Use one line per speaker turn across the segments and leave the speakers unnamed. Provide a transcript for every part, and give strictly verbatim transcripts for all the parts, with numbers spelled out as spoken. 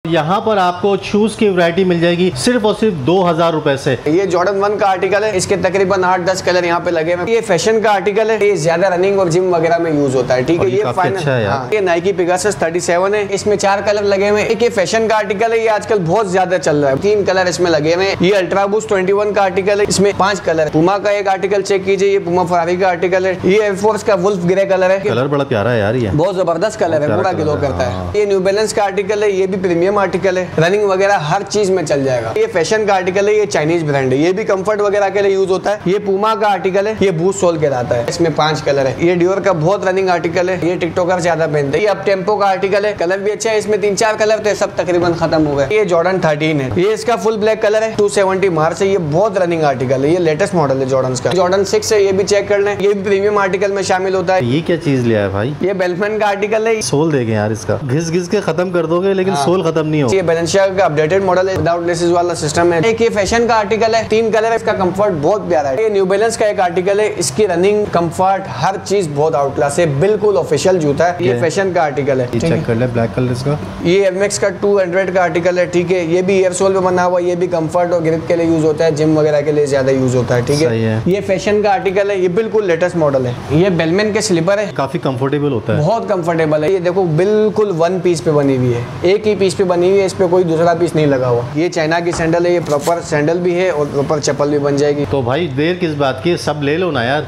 यहाँ पर आपको शूज की वैरायटी मिल जाएगी सिर्फ और सिर्फ दो हजार रुपए से।
ये जॉर्डन वन का आर्टिकल है, इसके तकरीबन आठ दस कलर यहाँ पे लगे हुए। ये फैशन का आर्टिकल है, ये ज्यादा रनिंग और जिम वगैरह में यूज होता है। ठीक है, ये फाइनल
अच्छा है यार।
ये नाइकी पेगासस थर्टी सेवन है, इसमें चार कलर लगे हुए। एक ये फैशन का आर्टिकल है, ये आजकल बहुत ज्यादा चल रहा है, तीन कलर इसमें लगे हुए। ये अल्ट्रा बूस्ट ट्वेंटी वन का आर्टिकल है, इसमें पांच कलर। पुमा का एक आर्टिकल चेक कीजिए, ये पुमा फरारी का आर्टिकल है। ये एयरफोर्स का वुल्फ ग्रे कलर है,
कलर बड़ा प्यारा है यार, ये
बहुत जबरदस्त कलर है, पूरा ग्लो करता है। ये न्यू बैलेंस का आर्टिकल है, ये भी प्रीमियम आर्टिकल है, रनिंग वगैरह हर चीज में चल जाएगा। ये फैशन का आर्टिकल है, ये चाइनीज ब्रांड है, ये भी कंफर्ट वगैरह के लिए यूज होता है। ये पुमा का आर्टिकल है, ये बूस्ट सोल कहलाता है, इसमें पांच कलर है। ये डियोर का बहुत रनिंग आर्टिकल है, ये टिकटॉकर ज्यादा पहनते हैं। ये अब टेम्पो का आर्टिकल है, कलर भी अच्छा है, इसमें तीन चार कलर थे, सब तकरीबन खत्म हो गए। ये जॉर्डन थर्टीन है, ये इसका फुल ब्लैक कलर है, टू सेवेंटी मार्च है, ये बहुत रनिंग आर्टिकल है, ये लेटेस्ट मॉडल है जॉर्डन का। जॉर्डन सिक्स है, ये भी चेक कर लें, ये भी प्रीमियम आर्टिकल में शामिल होता है।
ये क्या चीज लिया है भाई?
ये बेल्टमैन का आर्टिकल है,
सोल देखें यार, इसका घिस घिस के खत्म कर दोगे लेकिन हाँ। सोल खत्म नहीं होगा।
ये बैलेंसियागा का अपडेटेड मॉडल है, विदाउट लेसेस वाला सिस्टम है। एक ये फैशन का आर्टिकल है, तीन कलर है, इसका कंफर्ट बहुत प्यारा है। ये न्यू बैलेंस का एक आर्टिकल है, इसकी रनिंग कंफर्ट हर चीज बहुत आउट क्लास है, बिल्कुल ऑफिशियल जूता है। ये फैशन का आर्टिकल है,
चेक कर ले, ब्लैक कलर इसका।
ये एमएक्स का टू हंड्रेड का आर्टिकल है, ठीक है, ये भी एयर सोल पे बना हुआ, ये भी कंफर्ट और ग्रिप के लिए यूज होता है, जिम वगैरह के लिए ज्यादा यूज होता है। ठीक है, ये फैशन का आर्टिकल है, ये बिल्कुल लेटेस्ट मॉडल है। ये बेलमैन के स्लीपर है,
काफी कंफर्टेबल होता है,
बहुत कंफर्टेबल है। ये देखो बिल्कुल वन पीस पे बनी हुई है, एक ही पीस पे बनी हुई है, इस पे कोई दूसरा पीस नहीं लगा हुआ। ये चाइना की सैंडल है, ये प्रॉपर सैंडल भी है और प्रॉपर चप्पल भी बन जाएगी।
तो भाई देर किस बात की, सब ले लो ना यार।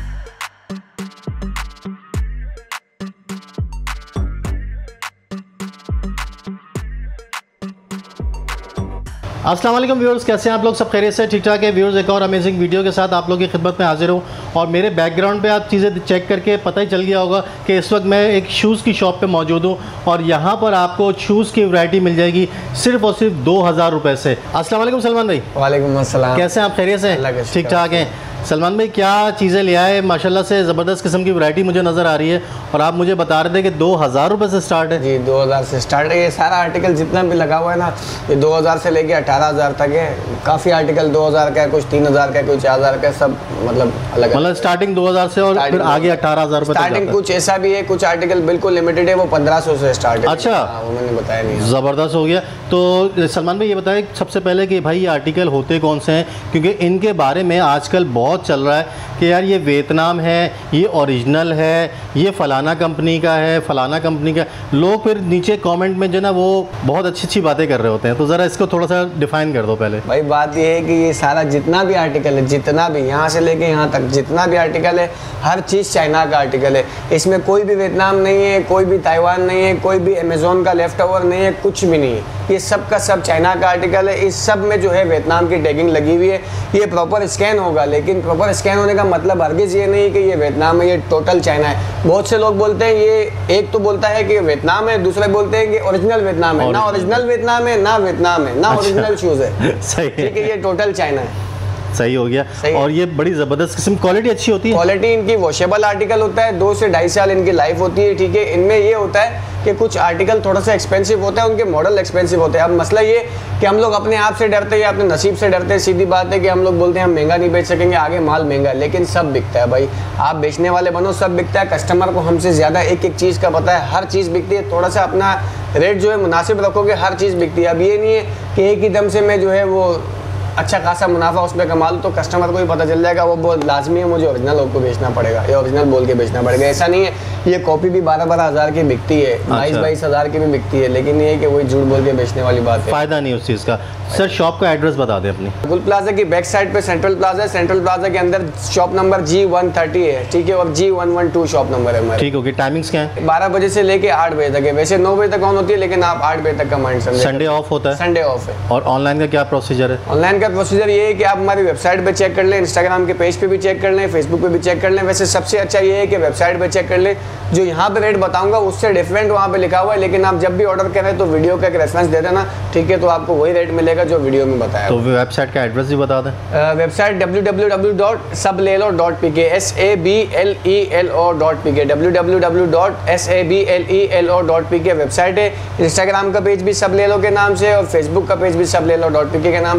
अस्सलाम वालेकुम व्यूअर्स, कैसे हैं आप लोग? सब खैरियत से, ठीक ठाक है व्यूअर्स। एक और अमेजिंग वीडियो के साथ आप लोगों की खिदमत में हाजिर हूँ। और मेरे बैकग्राउंड पे आप चीज़ें चेक करके पता ही चल गया होगा कि इस वक्त मैं एक शूज़ की शॉप पे मौजूद हूँ और यहाँ पर आपको शूज़ की वैरायटी मिल जाएगी सिर्फ और सिर्फ दो हज़ार रुपये से। अस्सलाम वालेकुम सलमान भाई।
वालेकुम अस्सलाम,
कैसे हैं आप? खैरियत से, ठीक ठाक हैं? सलमान भाई क्या चीज़ें ले आए? माशाल्लाह से ज़बरदस्त किस्म की वैरायटी मुझे नज़र आ रही है और आप मुझे बता रहे थे कि दो हज़ार रुपये से स्टार्ट है।
जी, दो हज़ार से स्टार्ट है। ये सारा आर्टिकल जितना भी लगा हुआ है ना, ये दो हज़ार से लेके अठारह हज़ार तक है। काफ़ी आर्टिकल दो हज़ार का है, कुछ तीन हज़ार का है, कुछ चार हज़ार का है, सब मतलब अलग। मतलब
स्टार्टिंग दो हज़ार से और फिर आगे अठारह हज़ार रुपये
स्टार्टिंग। कुछ ऐसा भी है, कुछ आर्टिकल बिल्कुल लिमिटेड है, वो पंद्रह सौ से स्टार्ट है।
अच्छा,
वो मैंने बताया नहीं।
ज़बरदस्त हो गया। तो सलमान भाई ये बताएं सबसे पहले कि भाई ये आर्टिकल होते कौन से हैं, क्योंकि इनके बारे में आजकल बहुत चल रहा है कि यार ये वियतनाम है, ये ओरिजिनल है, ये फ़लाना कंपनी का है, फ़लाना कंपनी का। लोग फिर नीचे कमेंट में जो ना वो बहुत अच्छी अच्छी बातें कर रहे होते हैं, तो ज़रा इसको थोड़ा सा डिफाइन कर दो पहले।
भाई बात ये है कि ये सारा जितना भी आर्टिकल है, जितना भी यहाँ से लेके यहाँ तक जितना भी आर्टिकल है, हर चीज़ चाइना का आर्टिकल है। इसमें कोई भी वियतनाम नहीं है, कोई भी ताइवान नहीं है, कोई भी अमेजोन का लेफ्ट ओवर नहीं है, कुछ भी नहीं है। ये सब का सब चाइना का आर्टिकल है। इस सब में जो है वियतनाम की टैगिंग लगी हुई है। ये प्रॉपर स्कैन होगा, लेकिन प्रॉपर स्कैन होने का मतलब हरगिज़ ये नहीं कि ये वियतनाम है, ये टोटल चाइना है। बहुत से लोग बोलते हैं, ये एक तो बोलता है कि वियतनाम है, दूसरे बोलते हैं कि ओरिजिनल वियतनाम है। ना ओरिजिनल वियतनाम है, ना वियतनाम है, ना ओरिजिनल शूज़ है।
सही,
ठीक है, ये टोटल चाइना है।
सही हो गया। और ये बड़ी ज़बरदस्त किस्म, क्वालिटी अच्छी होती है।
क्वालिटी इनकी वॉशेबल आर्टिकल होता है, दो से ढाई साल इनकी लाइफ होती है। ठीक है, इनमें ये होता है कि कुछ आर्टिकल थोड़ा सा एक्सपेंसिव होता है, उनके मॉडल एक्सपेंसिव होते हैं। अब मसला ये कि हम लोग अपने आप से डरते हैं या अपने नसीब से डरते हैं। सीधी बात है कि हम लोग बोलते हैं हम महंगा नहीं बेच सकेंगे, आगे माल महंगा है, लेकिन सब बिकता है भाई। आप बेचने वाले बनो, सब बिकता है। कस्टमर को हमसे ज़्यादा एक एक चीज़ का पता है, हर चीज़ बिकती है। थोड़ा सा अपना रेट जो है मुनासिब रखोगे, हर चीज़ बिकती है। अब ये नहीं है कि एक ही दम से मैं जो है वो अच्छा खासा मुनाफा उसमें कमा लूँ, तो कस्टमर को भी पता चल जाएगा, वो बहुत लाजमी है मुझे ओरिजिनल को बेचना पड़ेगा या ओरिजिनल बोल के बेचना पड़ेगा। ऐसा नहीं है, ये कॉपी भी बारह बारह हज़ार की बिकती है, बाईस बाईस हज़ार की भी बिकती है, लेकिन ये है कि वही झूठ बोल के बेचने वाली बात है,
फ़ायदा नहीं उस चीज़ का। सर शॉप का एड्रेस बता दें अपनी।
गुल प्लाजा की बैक साइड पे सेंट्रल प्लाजा है। सेंट्रल प्लाजा के अंदर shop number G one thirty है, ठीक है, और G one one two shop number है हमारा।
ठीक होगी। टाइमिंग्स क्या है?
बारह बजे से लेके आठ बजे तक है। वैसे नौ बजे तक ऑन होती है, लेकिन आप आठ बजे तक का माइंड समझे।
संडे ऑफ होता है?
संडे ऑफ है।
और ऑनलाइन का क्या प्रोसीजर है?
ऑनलाइन का प्रोसीजर ये है कि आप हमारी वेबसाइट पे चेक कर लें, इंस्टाग्राम के पेज पे भी चेक कर लें, फेसबुक पे भी चेक कर लें। वैसे सबसे अच्छा ये है कि वेबसाइट पे चेक कर लें, जो यहाँ पे रेट बताऊंगा उससे डिफरेंट वहाँ पे लिखा हुआ है, लेकिन आप जब भी ऑर्डर करें तो वीडियो का एक रेफरेंस दे देना, ठीक है, तो आपको वही रेट मिलेगा जो वीडियो में बताया।
तो वेबसाइट का एड्रेस भी बता दें।
Website W W W dot Sablelo dot P K, S A B L E L O dot P K, W W W dot S A B L E L O dot P K website है। Instagram का page भी सब ले लो के नाम से और Facebook का पेज भी सब ले लो डॉट पी के के नाम से।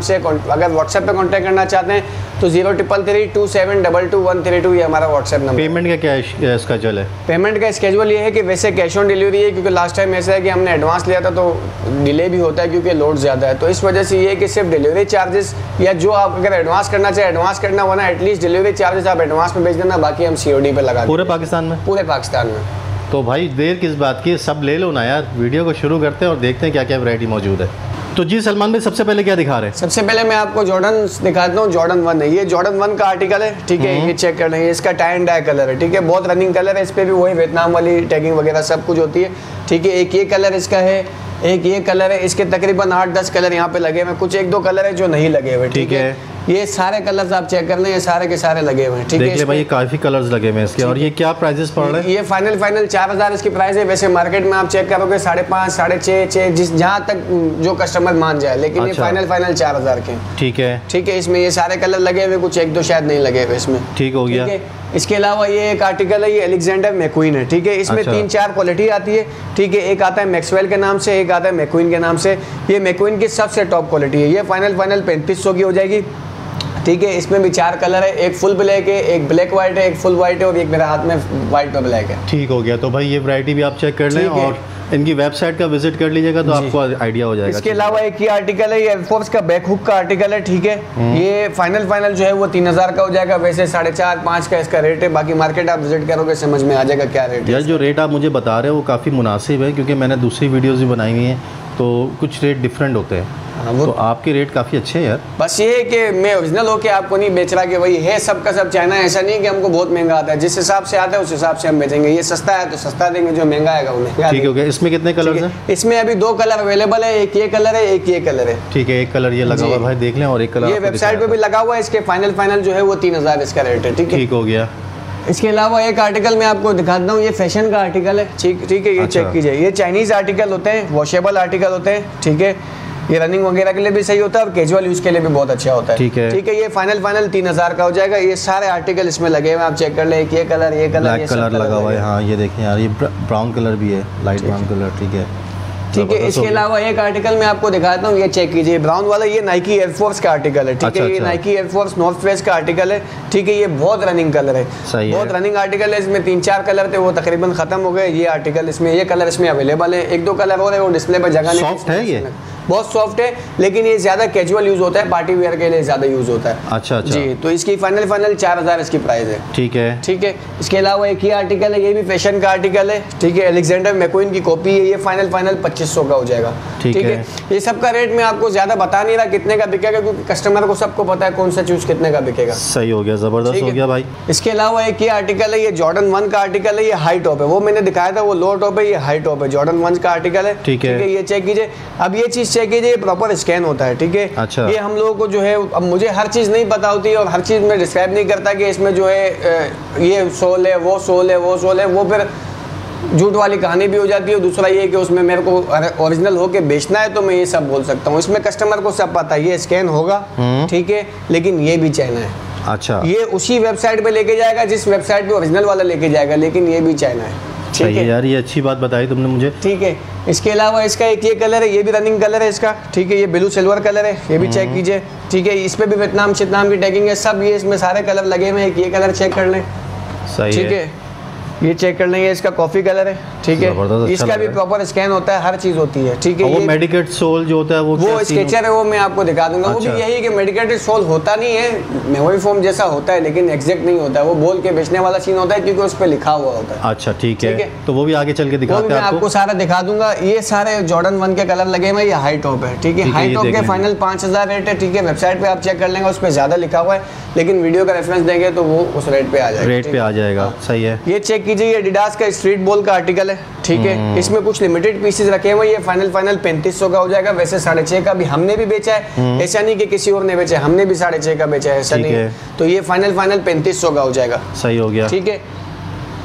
अगर व्हाट्सएप पे कांटेक्ट करना चाहते हैं तो zero triple three two seven double two one three two ये हमारा व्हाट्सएप नंबर।
पेमेंट का क्या स्केड्यूल है?
पेमेंट का स्केड्यूल ये है कि वैसे कैश ऑन डिलीवरी है, क्योंकि लास्ट टाइम ऐसा है कि हमने एडवांस लिया था तो डिले भी होता है क्योंकि लोड ज़्यादा है, तो इस वजह से ये है कि सिर्फ डिलीवरी चार्जेस या जो आप अगर एडवांस करना चाहे एडवांस करना, वरना एटलीस्ट डिलीवरी चार्जेस आप एडवांस में भेज देना, बाकी हम सीओडी पे लगा
पूरे पाकिस्तान में।
पूरे पाकिस्तान में।
तो भाई देर किस बात की, सब ले लो ना यार। वीडियो को शुरू करते हैं और देखते हैं क्या क्या वैरायटी मौजूद है। तो जी सलमान भाई सबसे पहले क्या दिखा रहे हैं?
सबसे पहले मैं आपको जॉर्डन दिखाता हूँ। जॉर्डन वन है ये, जॉर्डन वन का आर्टिकल है, ठीक है। ये चेक कर लेंगे, इसका टाई एंड डाई कलर है, ठीक है। बहुत रनिंग कलर है, इस पर भी वही वियतनाम वाली टैगिंग वगैरह सब कुछ होती है, ठीक है। एक ये कलर इसका है, एक ये कलर है, इसके तकरीबन आठ दस कलर यहाँ पे लगे हुए, कुछ एक दो कलर है जो नहीं लगे हुए, ठीक है। ये सारे कलर्स आप चेक कर लें, ये सारे के सारे लगे हुए हैं, ठीक है।
देख ले भाई, काफी कलर्स लगे हुए हैं इसके। और ये क्या प्राइसेस पड़ रहे हैं?
ये फाइनल फाइनल चार हजार इसकी प्राइस है। वैसे मार्केट में आप चेक करोगे साढ़े पाँच साढ़े छः छः जिस जहाँ तक जो कस्टमर मान जाए, लेकिन
अच्छा।
ये फाइनल फाइनल चार हजार के,
ठीक है
ठीक है। इसमें ये सारे कलर लगे हुए, कुछ एक दो शायद नहीं लगे हुए इसमें,
ठीक हो गया।
इसके अलावा ये एक आर्टिकल है, ये अलेक्जेंडर मैक्वीन है, ठीक है। इसमें
अच्छा।
तीन चार क्वालिटी आती है, ठीक है। एक आता है मैक्सवेल के नाम से, एक आता है मैक्वीन के नाम से। ये मैक्वीन की सबसे टॉप क्वालिटी है। ये फाइनल फाइनल पैंतीस सौ की हो जाएगी, ठीक है। इसमें भी चार कलर है, एक फुल ब्लैक है, एक ब्लैक वाइट है, एक फुल वाइट है और एक मेरे हाथ में वाइट और ब्लैक है,
ठीक हो गया। तो भाई ये वैरायटी भी आप चेक कर लें और इनकी वेबसाइट का विजिट कर लीजिएगा तो आपको आइडिया हो जाएगा।
इसके अलावा एक ये आर्टिकल है, ये एयरफोर्स का बैक हुक का आर्टिकल है, ठीक है। ये फाइनल फाइनल जो है वो तीन हजार का हो जाएगा। वैसे साढ़े चार पाँच का इसका रेट है, बाकी मार्केट आप विजिट करोगे समझ में आ जाएगा क्या रेट है।
यार जो रेट आप मुझे बता रहे हो वो काफ़ी मुनासिब है, क्योंकि मैंने दूसरी वीडियोज़ भी बनाई हुई हैं तो कुछ रेट डिफरेंट होते हैं।
हाँ, वो
तो आपके रेट काफ़ी अच्छे हैं यार।
बस ये है कि मैं ओरिजिनल होके आपको नहीं बेच रहा कि वही है सबका सब चाइना, ऐसा नहीं है कि हमको बहुत महंगा आता है। जिस हिसाब से आता है उस हिसाब से हम बेचेंगे। ये सस्ता है तो सस्ता देंगे, जो महंगा आएगा वो महंगा।
ठीक हो गया। इसमें कितने कलर हैं?
इसमें अभी दो कलर अवेलेबल है, एक ये कलर है, एक ये कलर है,
ठीक है। एक कलर ये लगा हुआ भाई देख लें, और एक कलर
ये वेबसाइट पे भी लगा हुआ है। इसके फाइनल फाइनल जो है वो तीन हजार इसका रेट है, ठीक है।
ठीक हो गया।
इसके अलावा एक आर्टिकल मैं आपको दिखाता हूँ, ये फैशन का आर्टिकल है, ठीक ठीक है। ये
अच्छा।
चेक कीजिए, ये चाइनीज आर्टिकल होते हैं, वॉशेबल आर्टिकल होते हैं, ठीक है। ये रनिंग वगैरह के लिए भी सही होता है और कैजुअल यूज के लिए भी बहुत अच्छा होता है,
ठीक है।
ठीक है। ये फाइनल फाइनल तीन हजार का हो जाएगा। ये सारे आर्टिकल इसमें लगे हुए हैं, आप चेक कर ले। एक ये कलर, ये कलर,
ब्लैक कलर लगा हुआ है। हाँ ये देखें यार, ये ब्राउन कलर भी है, लाइट ब्राउन कलर, ठीक है,
ठीक है। इसके अलावा एक आर्टिकल मैं आपको दिखाता हूँ, ये चेक कीजिए, ब्राउन वाला। ये नाइकी एयरफोर्स का आर्टिकल है, ठीक
अच्छा,
है। ये
अच्छा।
नाइकी एयरफोर्स नॉर्थ फेस का आर्टिकल है, ठीक है। ये बहुत रनिंग कलर है,
सही
बहुत
है।
रनिंग आर्टिकल है। इसमें तीन चार कलर थे, वो तकरीबन खत्म हो गए। ये आर्टिकल इसमें, ये कलर इसमें अवेलेबल है। एक दो कलर और है, वो डिस्प्ले पर जगह नहीं।
सॉफ्ट है ये,
बहुत सॉफ्ट है, लेकिन ये ज्यादा कैजुअल यूज होता है, पार्टी वेयर के लिए ज्यादा यूज होता है।
अच्छा अच्छा
जी, तो इसकी फाइनल फाइनल चार हजार इसकी प्राइस है,
ठीक है,
ठीक है। इसके अलावा एक ही आर्टिकल है, ये भी फैशन का आर्टिकल है, ठीक है। अलेक्जेंडर मैक्वीन की कॉपी है। ये फाइनल फाइनल पच्चीस सौ का हो जाएगा,
ठीक
ठीक
है।
है। ये सब का रेट मैं आपको ज्यादा बता नहीं रहा कितने का बिकेगा, क्योंकि कस्टमर को सबको पता है कौन सा चूज कितने का बिकेगा।
सही हो गया, जबरदस्त हो गया भाई।
इसके अलावा एक ये आर्टिकल है, ये जॉर्डन वन का आर्टिकल है। ये हाई टॉप है, वो मैंने दिखाया था वो लो टॉप है, ये हाई टॉप है। जॉर्डन वन का आर्टिकल है,
ठीक है।
ये चेक कीजिए। अब ये चीज चेक कीजिए, प्रॉपर स्कैन होता है, ठीक है।
अच्छा।
ये हम लोगों को जो है, अब मुझे हर चीज नहीं पता होती और हर चीज में डिस्क्राइब नहीं करता कि इसमें जो है ये सोल है, वो सोल है, वो सोल है, वो फिर झूठ वाली कहानी भी हो जाती है। दूसरा ये कि उसमें मेरे को ओरिजिनल होके बेचना है तो मैं ये सब बोल सकता हूँ। इसमें कस्टमर को सब पता है, ये स्कैन होगा, ठीक है, लेकिन ये भी चाइना है।
अच्छा,
ये उसी वेबसाइट पे लेके जाएगा जिस वेबसाइट पे ओरिजिनल वाला लेके जाएगा, लेकिन ये भी चाइना है, ठीक है
यार। ये अच्छी बात बताई तुमने मुझे,
ठीक है। इसके अलावा इसका एक ये कलर है, ये भी रनिंग कलर है इसका, ठीक है। ये ब्लू सिल्वर कलर है, ये भी चेक कीजिए, ठीक है। इस पे भी वियतनाम वियतनाम की टैगिंग है, सब ये इसमें सारे कलर लगे हुए हैं। ये कलर चेक कर लें,
सही
ठीक है। ये चेक कर लेंगे, इसका कॉफी कलर है, ठीक है।
अच्छा
इसका भी प्रॉपर स्कैन होता है, हर चीज होती है, ठीक है।
वो
ये
मेडिकेट सोल जो होता है वो
वो स्केचर है, वो मैं आपको दिखा दूंगा।
अच्छा।
वो भी यही कि मेडिकेटेड सोल होता नहीं है, मेमोरी फोम जैसा होता है, लेकिन एग्जैक्ट नहीं होता है। वो बोल के बेचने वाला सीन होता है, क्योंकि उस पर लिखा हुआ होता है।
अच्छा, ठीक है,
ठीक है।
तो वो भी आगे चल के दिखाते हैं
मैं आपको सारा दिखा दूंगा। ये सारे जॉर्डन वन के कलर लगे हुए, ये हाई टॉप है, ठीक है। हाई टॉप के फाइनल पाँच हजार रेट है, ठीक है। वेबसाइट पे आप चेक कर लेंगे, उस पर ज्यादा लिखा हुआ है, लेकिन वीडियो का रेफरेंस देंगे तो वो उस रेट पे आ जाएगा,
रेट पे आ जाएगा, सही है।
ये चेक कीजिए, ये एडिडास का स्ट्रीट बॉल का आर्टिकल है, ठीक है। इसमें कुछ लिमिटेड पीसेस रखे हुए, ये फाइनल फाइनल पैंतीस सौ का हो जाएगा। वैसे साढ़े छः का भी हमने भी बेचा है, ऐसा नहीं कि किसी और ने बेचा है, हमने भी साढ़े छः का बेचा है, ऐसा नहीं है। तो ये फाइनल फाइनल पैंतीस सौ का हो जाएगा,
सही हो गया,
ठीक है।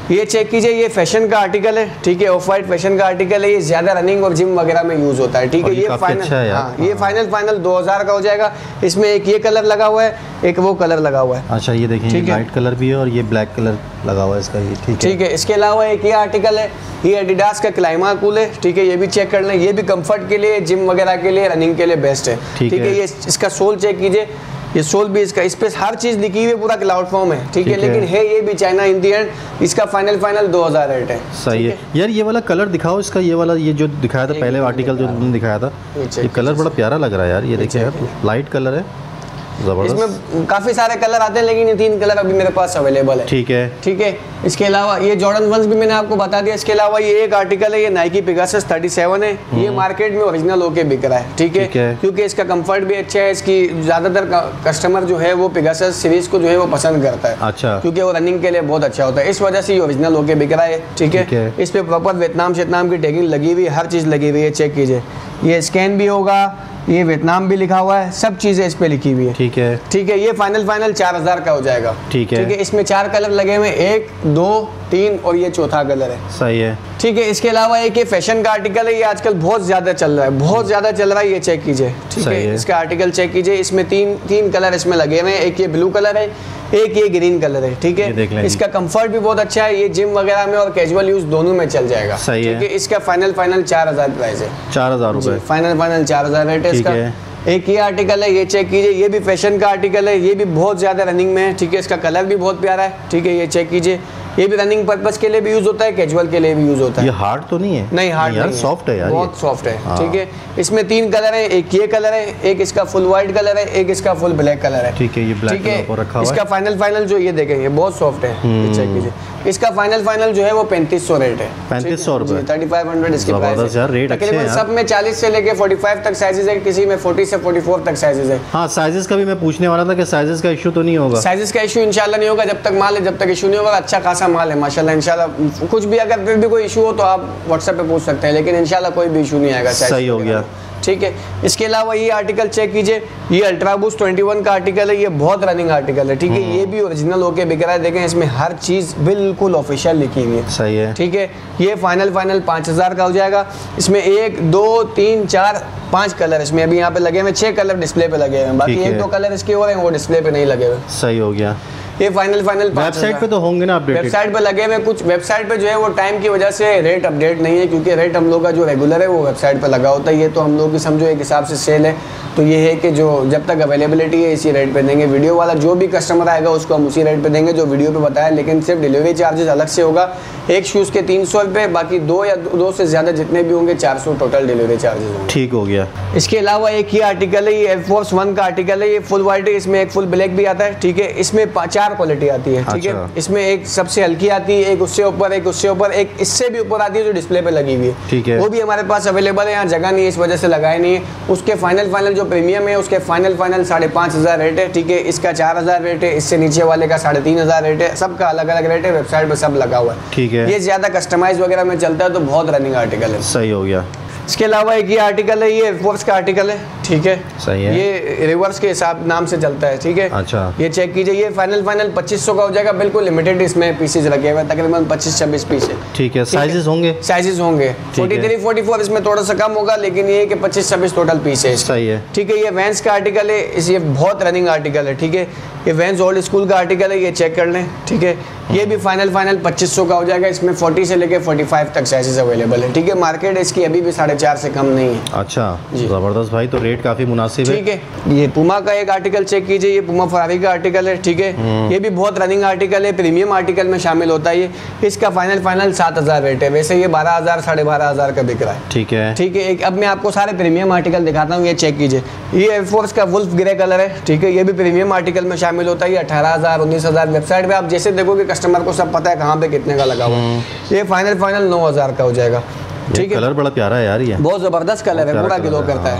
ये चेक कीजिए, ये फैशन का आर्टिकल है, ठीक है, ऑफ वाइट फैशन का आर्टिकल है, ये ज्यादा रनिंग और जिम वगैरह में यूज होता है, ठीक है। ये फाइनल
अच्छा है यार।
हाँ, ये फाइनल फाइनल दो हज़ार का हो जाएगा। इसमें एक ये कलर लगा हुआ है, एक वो कलर लगा हुआ है।
अच्छा ये देखिए, ये लाइट कलर भी है और ये ब्लैक कलर लगा हुआ है इसका, ये ठीक है।
ठीक है, इसके अलावा एक ये आर्टिकल है, ये एडिडास का क्लाइमा कूल है, ठीक है, ये भी चेक कर लें। ये भी कंफर्ट के लिए, जिम वगैरह के लिए, रनिंग के लिए बेस्ट है, ठीक है। ये इसका सोल चेक कीजिए, ये सोल भी इसका, इस पे हर चीज लिखी हुई है, पूरा क्लाउड फॉर्म है, ठीक है, लेकिन है ये भी चाइना इन दी एंड। इसका फाइनल फाइनल दो हज़ार रेट है।
सही है यार। ये वाला कलर दिखाओ इसका, ये वाला, ये जो दिखाया था पहले आर्टिकल जो तुमने दिखाया था, ये कलर बड़ा प्यारा लग रहा है यार। ये देखिए यार, लाइट कलर है, जबरदस्त।
इसमें काफी सारे कलर आते हैं, लेकिन ये तीन कलर अभी मेरे पास अवेलेबल है,
ठीक है,
ठीक है। इसके अलावा ये जॉर्डन वंस भी मैंने आपको बता दिया। इसके अलावा ये एक आर्टिकल है, ये नाइकी पेगासस सैंतीस है, ये मार्केट में ओरिजिनल होके बिक रहा है, ठीक है, क्योंकि इसका कंफर्ट भी अच्छा है। इसकी ज्यादातर कस्टमर जो है वो पेगासस सीरीज को जो है वो पसंद करता है,
अच्छा,
क्योंकि वो रनिंग के लिए बहुत अच्छा होता है, इस वजह से ये ओरिजिनल होके बिक रहा है, ठीक है। इस पे प्रॉपर वियतनाम वियतनाम की टैगिंग लगी हुई है, हर चीज लगी हुई है, चेक कीजिए। ये स्कैन भी होगा, ये वियतनाम भी लिखा हुआ है, सब चीजें इस पे लिखी हुई है, ठीक है, ठीक है। ये फाइनल फाइनल चार हजार का हो जाएगा, ठीक है, ठीक है। इसमें चार कलर लगे हुए, एक दो तीन और ये चौथा कलर है, सही है, ठीक है। इसके अलावा एक ये फैशन का आर्टिकल है, ये आजकल बहुत ज्यादा चल रहा है, बहुत ज्यादा चल रहा है, ये चेक कीजिए, ठीक है। इसका आर्टिकल चेक कीजिए, इसमें तीन तीन कलर इसमें लगे हुए हैं, एक ये ब्लू कलर है, एक ये ग्रीन कलर है, ठीक है। इसका कंफर्ट भी बहुत अच्छा है, ये जिम वगैरह में और कैजुअल यूज दोनों में चल जाएगा, सही है। इसका फाइनल फाइनल चार हजार प्राइस है, चार हजार रुपए फाइनल फाइनल चार हजार रेट है इसका। एक ये आर्टिकल है, ये चेक कीजिए, ये भी फैशन का आर्टिकल है, ये भी बहुत ज्यादा रनिंग में है, ठीक है। इसका कलर भी बहुत प्यारा है, ठीक है, ये चेक कीजिए। ये भी रनिंग पर्पस के लिए भी यूज होता है, कैजुअल के लिए भी यूज होता है।
ये हार्ड तो नहीं है? नहीं हार्ड नहीं, सॉफ्ट है यार,
बहुत सॉफ्ट है, ठीक है। इसमें तीन कलर है, एक ये कलर है, एक इसका फुल व्हाइट कलर है, एक इसका फुल ब्लैक कलर है, ठीक है। ये ब्लैक कलर रखा हुआ है। इसका फाइनल फाइनल जो ये देखें, ये बहुत सॉफ्ट है, चेक कीजिए। इसका फाइनल फाइनल जो है वो पैंतीस सौ रेट है, पैंतीस सौ रुपए, थर्टी फाइव हंड्रेड इसकी प्राइस है। रेट अच्छे हैं, सब में चालीस से लेके फोर्टी फाइव तक साइजेस है, किसी में फोर्टी से फोर्टी फोर तक साइजेस है।
हाँ, साइजेस का भी मैं पूछने वाला था कि साइजेस का इशू तो नहीं होगा?
साइजेस का इशू इंशाल्लाह नहीं होगा, जब तक माल है जब तक इशू नहीं होगा। अच्छा खासा माल है माशाल्लाह, इंशाल्लाह। कुछ भी अगर फिर भी कोई इशू हो तो आप व्हाट्सएप पे पूछ सकते हैं, लेकिन इंशाल्लाह कोई भी इशू नहीं आएगा।
सही हो गया,
ठीक है। इसके अलावा ये आर्टिकल चेक कीजिए, ये अल्ट्रा बूस्ट इक्कीस का आर्टिकल है, ये बहुत रनिंग आर्टिकल है, ठीक है। ये भी ओरिजिनल होके बिक रहा है, देखें इसमें हर चीज बिल्कुल ऑफिशियल लिखी हुई है, सही है, ठीक है। ये फाइनल फाइनल पाँच हजार का हो जाएगा। इसमें एक दो तीन चार पांच कलर इसमें अभी यहाँ पे लगे हुए, छह कलर डिस्प्ले पे लगे हुए, बाकी एक दो कलर इसके और हैं वो डिस्प्ले पे नहीं लगे हुए।
सही हो गया।
ये फाइनल फाइनल
वेबसाइट पे तो होंगे ना अपडेट?
वेबसाइट पे लगे हुए कुछ, वेबसाइट पे जो है वो टाइम की वजह से रेट अपडेट नहीं है, क्योंकि रेट हम लोग का जो रेगुलर है वो वेबसाइट पे लगा होता है। ये तो हम लोग की समझो एक हिसाब से सेल है, तो ये है कि जो जब तक अवेलेबिलिटी है इसी रेट पे देंगे। वीडियो वाला जो भी कस्टमर आएगा उसको हम उसी रेट पे देंगे जो वीडियो पे बताया, लेकिन सिर्फ डिलीवरी चार्जेस अलग से होगा। एक शूज़ के तीन सौ रुपये, बाकी दो या दो से ज़्यादा जितने भी होंगे चार सौ टोटल डिलीवरी चार्जेस होंगे।
ठीक हो गया।
इसके अलावा एक ही आर्टिकल है, ये एयरफोर्स वन का आर्टिकल है, ये फुल वाइट है, इसमें एक फुल ब्लैक भी आता है, ठीक है। इसमें चार क्वालिटी आती है, ठीक है। इसमें एक सबसे हल्की आती है, एक उससे ऊपर, एक उससे ऊपर, एक इससे भी ऊपर आती है जो डिस्प्ले पे लगी हुई है, ठीक है। वो भी हमारे पास अवेलेबल है, यहाँ जगह नहीं है इस वजह से लगाए नहीं है। उसके फाइनल फाइनल जो प्रीमियम है उसके फाइनल फाइनल साढ़े पाँच हज़ार रेट है, ठीक है। इसका चार हज़ार रेट है, इससे नीचे वाले का साढ़े तीन हज़ार रेट है, सबका अलग अलग रेट है, वेबसाइट पे सब लगा हुआ है, ठीक है। ये ज़्यादा कस्टमाइज वगैरह में चलता है तो बहुत रनिंग आर्टिकल है।
सही हो गया।
इसके अलावा एक ये आर्टिकल है, ये एयरफोर्स का आर्टिकल है, ठीक है, सही है। ये रिवर्स के हिसाब नाम से चलता है, ठीक है। अच्छा, ये चेक कीजिए, ये फाइनल फाइनल पच्चीस सौ का हो जाएगा, बिल्कुल लिमिटेड इसमें पीसेज लगे हुए, तकरीबन पच्चीस छब्बीस पीस है, ठीक है। साइजेस होंगे? साइजेस होंगे फोर्टी थ्री फोर्टी फोर, इसमें थोड़ा सा कम होगा, लेकिन ये कि पच्चीस छब्बीस टोटल पीस है, सही है, ठीक है। ये वैंस का आर्टिकल है, इस ये बहुत रनिंग आर्टिकल है, ठीक है। ये वैंस ओल्ड स्कूल का आर्टिकल है, ये चेक कर लें, ठीक है। ये भी फाइनल फाइनल पच्चीस सौ का हो जाएगा, इसमें चालीस से लेके पैंतालीस तक साइजेस अवेलेबल है, ठीक है। मार्केट इसकी अभी भी साढ़े चार से कम नहीं है।
अच्छा, जबरदस्त भाई, तो रेट काफी मुनासिब है,
ठीक है। ये पुमा का एक आर्टिकल चेक कीजिए, ये पुमा फरारी का आर्टिकल है, ठीक है। ये भी बहुत रनिंग आर्टिकल है, प्रीमियम आर्टिकल में शामिल होता है ये। इसका फाइनल फाइनल सात हजार रेट है, वैसे ये बारह हजार साढ़े बारह हजार का बिक रहा है, ठीक है, ठीक है। एक अब मैं आपको सारे प्रीमियम आर्टिकल दिखाता हूँ, ये चेक कीजिए। ये एयरफोर्स का वुल्फ ग्रे कलर है, ठीक है। ये भी प्रीमियम आर्टिकल में शामिल होता है, ये अठारह हजार उन्नीस हजार वेबसाइट पे आप जैसे देखोगे कस्टमर को सब पता है कहाँ पे कितने का लगा हुआ है। ये फाइनल फाइनल नौ हजार का हो जाएगा, ठीक है।
कलर बड़ा प्यारा है यार, ये
बहुत जबरदस्त कलर है, पूरा ग्लो करता है।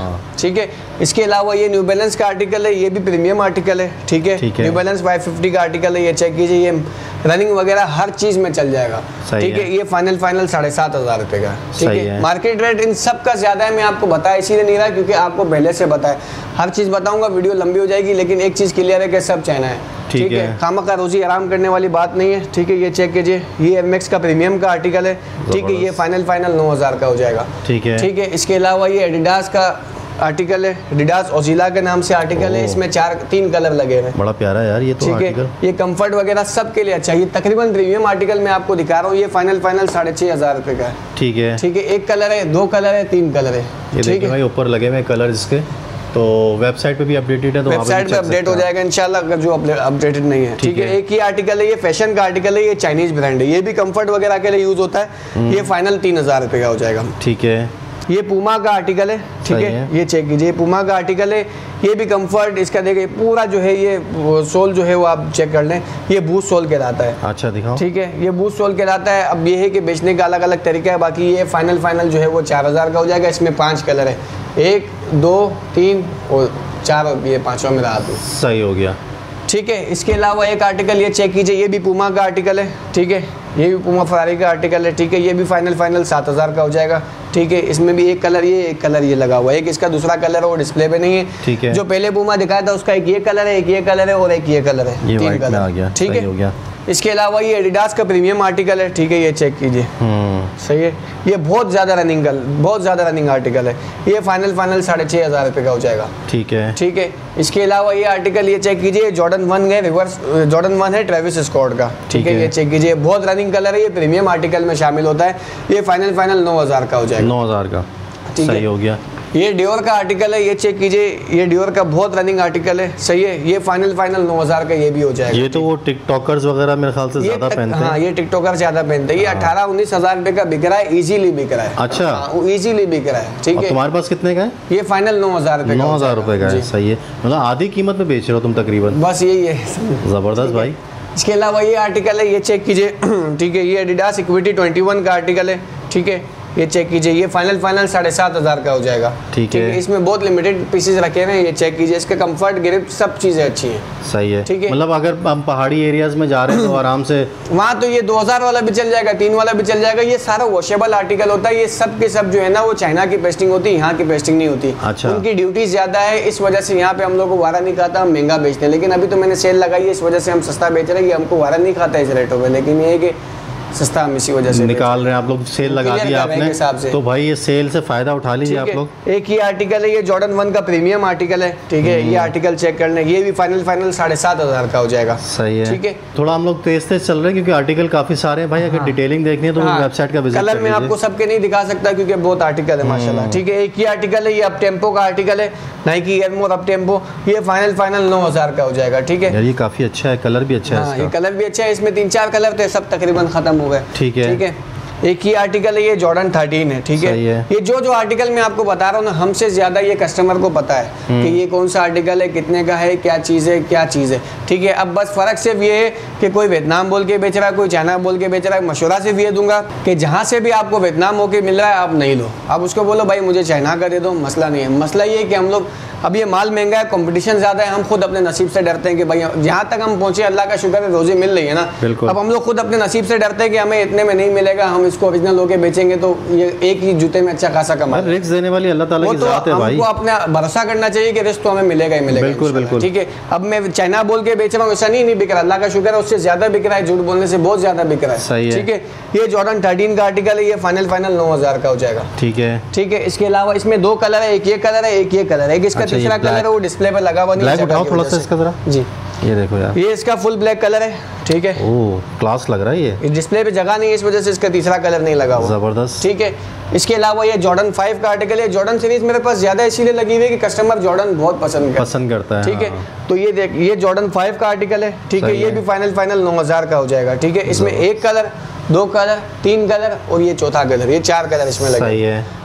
ठीक है। इसके अलावा ये न्यू बैलेंस का आर्टिकल है, ये भी प्रीमियम आर्टिकल है, ठीक है। न्यू बैलेंस फाइव फिफ्टी का आर्टिकल है, ये चेक कीजिए, ये रनिंग वगैरह हर चीज में चल जाएगा, ठीक है। ये फाइनल फाइनल साढ़े सात हजार रुपए का, ठीक है। मार्केट रेट इन सब का ज्यादा है, मैं आपको बताया इसीलिए नहीं रहा क्योंकि आपको पहले से बताया। हर चीज बताऊंगा, वीडियो लंबी हो जाएगी, लेकिन एक चीज क्लियर है कि सब चाइना है, ठीक है। खामा का रोजी आराम करने वाली बात नहीं है, ठीक है। ये चेक कीजिए, ये एमएक्स का प्रीमियम का आर्टिकल है, ठीक है। ये फाइनल फाइनल नौ हजार का हो जाएगा, ठीक है, ठीक है। इसके अलावा ये एडिडास का आर्टिकल है, एडिडास ओजिला के नाम से आर्टिकल है, इसमें चार तीन कलर लगे हुए हैं,
बड़ा प्यारा है यार ये तो आर्टिकल।
ये कंफर्ट वगैरह सब के लिए अच्छा है। ये तकरीबन प्रीमियम आर्टिकल मैं आपको दिखा रहा हूँ, ये फाइनल फाइनल साढ़े छह हजार रुपए का है, ठीक है, ठीक है। एक कलर है, दो कलर है, तीन कलर है,
ये देखिए भाई ऊपर लगे हुए कलर इसके, तो वेबसाइट पे भी अपडेटेड है, तो
वेबसाइट पे अपडेट हो जाएगा इंशाल्लाह, अगर जो अपडेटेड नहीं है, ठीक है। एक ही आर्टिकल है, ये फैशन का आर्टिकल है, ये चाइनीज ब्रांड है, ये भी कंफर्ट वगैरह के लिए यूज होता है, ये फाइनल तीन हजार रुपए का हो जाएगा, ठीक है। ये पूमा का आर्टिकल है, ठीक है। ये चेक कीजिए, पूमा का आर्टिकल है, ये भी कंफर्ट, इसका देखिए पूरा जो है ये सोल जो है वो आप चेक कर लें, ये बूस्ट सोल कहलाता है, अच्छा दिखाओ, ठीक है। ये बूस्ट सोल कहलाता है। अब ये है कि बेचने का अलग अलग तरीका है, बाकी ये फाइनल फाइनल जो है वो चार हजार का हो जाएगा। इसमें पांच कलर है, एक दो तीन और चार, ये पांचवा मेरा हाथ है, सही हो गया, ठीक है। इसके अलावा एक आर्टिकल ये चेक कीजिए, ये भी पूमा का आर्टिकल है, ठीक है। ये भी पूमा फरारी का आर्टिकल है, ठीक है। ये भी फाइनल फाइनल सात हज़ार का हो जाएगा, ठीक है। इसमें भी एक कलर ये, एक कलर ये लगा हुआ है, एक इसका दूसरा कलर है वो डिस्प्ले पे नहीं है, ठीक है। जो पहले पूमा दिखाया था उसका एक ये कलर है, एक ये कलर है और एक ये कलर है, ये तीन कलर आ गया, ठीक है। इसके अलावा ये एडिडास का प्रीमियम आर्टिकल है, ठीक है। ये चेक कीजिए, सही है। ये बहुत ज्यादा रनिंग बहुत ज्यादा रनिंग आर्टिकल है, ये फाइनल फाइनल साढ़े छह हजार रुपए का हो जाएगा, ठीक है, ठीक है। इसके अलावा ये आर्टिकल ये चेक कीजिए, जॉर्डन वन है, रिवर्स जॉर्डन वन है ट्रेविस स्कॉट का, ठीक है। ये चेक कीजिए, बहुत रनिंग कलर है, ये प्रीमियम आर्टिकल में शामिल होता है, ये फाइनल फाइनल नौ हजार का हो जाएगा, नौ हजार का, सही हो गया। ये डियोर का आर्टिकल है, ये चेक कीजिए, ये डियोर का बहुत रनिंग आर्टिकल है, सही है। ये फाइनल फाइनल नौ हजार का ये भी हो जाएगा। ये तो वो टिकटॉकर्स वगैरह मेरे ख्याल से ज्यादा पहनते हैं, हाँ ये टिकटॉकर ज्यादा पहनते हैं। ये अठारह उन्नीस हजार रुपए का बिक रहा है, इजीली बिक रहा है, अच्छा इजीली बिक रहा है, ठीक है। तुम्हारे पास कितने का है? ये फाइनल नौ हजार रुपए नौ हजार रुपए का है, सही है। मतलब आधी कीमत में बेच रहे हो तुम तकरीबन, बस यही है, जबरदस्त भाई। इसके अलावा ये आर्टिकल है, ये चेक कीजिए, ठीक है। ये एडिडास इक्विटी ट्वेंटी वन का आर्टिकल है, ठीक है। ये चेक कीजिए, ये फाइनल फाइनल साढ़े सात हजार का हो जाएगा, ठीक है। इसमें बहुत लिमिटेड पीसेस रखे हैं, ये चेक कीजिए, इसका कंफर्ट ग्रिप सब चीजें अच्छी हैं, सही है, ठीक है। मतलब अगर हम पहाड़ी एरियाज में जा रहे हैं तो आराम से वहाँ तो ये दो हजार वाला भी चल जाएगा, तीन वाला भी चल जाएगा। ये सारा वॉशेबल आर्टिकल होता है, ये सब के सब जो है ना वो चाइना की पेस्टिंग होती है, यहाँ की पेस्टिंग नहीं होती, अच्छा। उनकी ड्यूटी ज्यादा है, इस वजह से यहाँ पे हम लोग को वारा नहीं खाता, हम महंगा बेचते हैं। लेकिन अभी तो मैंने सेल लगाई है, इस वजह से हम सस्ता बेच रहे हैं, हमको वारा नहीं खाता इस रेटों पर, लेकिन ये है कि सस्ता हम इसी वजह से निकाल रहे हैं। आप लोग सेल लगा दिया आपने, तो भाई ये सेल से फायदा उठा लीजिए आप लोग। एक ही आर्टिकल है, ये जॉर्डन वन का प्रीमियम आर्टिकल है, ठीक है। ये आर्टिकल चेक करने, ये भी फाइनल फाइनल साढ़े सात हजार का हो जाएगा, सही है, ठीक है। थोड़ा हम लोग तेज तेज चल रहे हैं क्योंकि आर्टिकल काफी सारे हैं भाई, अगर डिटेलिंग देखनी है तो वेबसाइट का विजिट कलर मैं आपको सबके नहीं दिखा सकता क्योंकि बहुत आर्टिकल है माशाल्लाह, ठीक है। एक ही आर्टिकल है, ये अप टेम्पो का आर्टिकल है, नाइकी एयरमोर अप टेम्पो, ये फाइनल फाइनल नौ हजार का हो जाएगा, ठीक है। ये काफी अच्छा है, कलर भी अच्छा है, ये कलर भी अच्छा है। इसमें तीन चार कलर थे, सब तकरीबन खत्म हो गए, ठीक है। एक ही आर्टिकल है, ये जॉर्डन थर्टीन है, ठीक है। ये जो जो आर्टिकल मैं आपको बता रहा हूँ ना, हमसे ज्यादा ये कस्टमर को पता है कि ये कौन सा आर्टिकल है, कितने का है, क्या चीज है, क्या चीज है, ठीक है। अब बस फर्क सिर्फ ये है कि कोई वियतनाम बोल के बेच रहा है, कोई चाइना बोल के बेच रहा है। मशवरा सिर्फ ये दूंगा कि जहाँ से भी आपको वियतनाम होके मिल रहा है आप नहीं लो, आप उसको बोलो भाई मुझे चाइना का दे दो, मसला नहीं है। मसला ये है कि हम लोग अब ये माल महंगा है, कंपटीशन ज्यादा है, हम खुद अपने नसीब से डरते हैं कि भाई जहाँ तक हम पहुंचे अल्लाह का शुक्र है रोजी मिल रही है ना, अब हम लोग खुद अपने नसीब से डरते हैं कि हमें इतने में नहीं मिलेगा, हम इसको ओरिजिनल होके बेचेंगे तो ये एक ही जूते में अच्छा खासा कमा। रिस्क देने वाली अल्लाह ताला की जात है भाई, हमको अपना भरोसा करना चाहिए कि रिस्क तो हमें मिलेगा ही मिलेगा, बिल्कुल बिल्कुल, ठीक है। अब मैं चाइना बोल के बेच रहा हूँ, ऐसा नहीं नहीं बिक रहा, अल्लाह का शुक्र है उससे ज्यादा बिक रहा है, झूठ बोलने से बहुत ज्यादा बिक रहा है, ठीक है। ये जॉर्डन थर्टीन का आर्टिकल है, ये फाइनल फाइनल नौ हजार का हो जाएगा, ठीक है, ठीक है। इसके अलावा इसमें दो कलर है, एक ये कलर है, एक ये कलर है, एक इसका तीसरा कलर है वो डिस्प्ले पे लगा हुआ नहीं है, उठाओ थोड़ा सा इसका जरा जी, ये देखो यार, ये इसका फुल ब्लैक कलर है, ठीक है। ओह क्लास लग रहा है ये, डिस्प्ले पे जगह नहीं है इस वजह से इसका तीसरा कलर नहीं लगा हुआ, जबरदस्त, ठीक है। इसके अलावा ये जॉर्डन फाइव का आर्टिकल है, जॉर्डन सीरीज मेरे पास ज्यादा इसीलिए लगी हुई है कि कस्टमर जॉर्डन बहुत पसंद पसंद करता है, ठीक है। तो ये देख, ये जॉर्डन फाइव का आर्टिकल है, ठीक है। ये भी फाइनल फाइनल नौ हजार का हो जाएगा, ठीक है। इसमें एक कलर, दो कलर, तीन कलर और ये चौथा कलर, ये चार कलर इसमें लगे, सही है,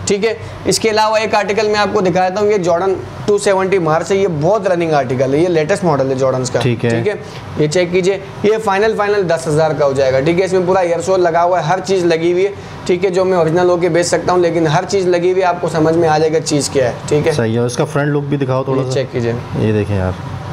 ठीक है। इसके अलावा एक आर्टिकल मैं आपको दिखाता हूँ, ये जॉर्डन टू सेवेंटी मार्स है, ये बहुत रनिंग आर्टिकल है, ये लेटेस्ट मॉडल है जॉर्डन्स का।
ठीक है,
ठीक है, ये चेक कीजिए, ये फाइनल फाइनल दस हज़ार का हो जाएगा। ठीक है, इसमें पूरा एयर सोल लगा हुआ है, हर चीज़ लगी हुई है। ठीक है, जो मैं ओरिजिनल होके बेच सकता हूँ, लेकिन हर चीज़ लगी हुई है, आपको समझ में आ जाएगा चीज़ क्या है। ठीक है,
सही है। इसका फ्रंट लुक भी दिखाओ थोड़ा सा,
चेक कीजिए,
ये देखें यार,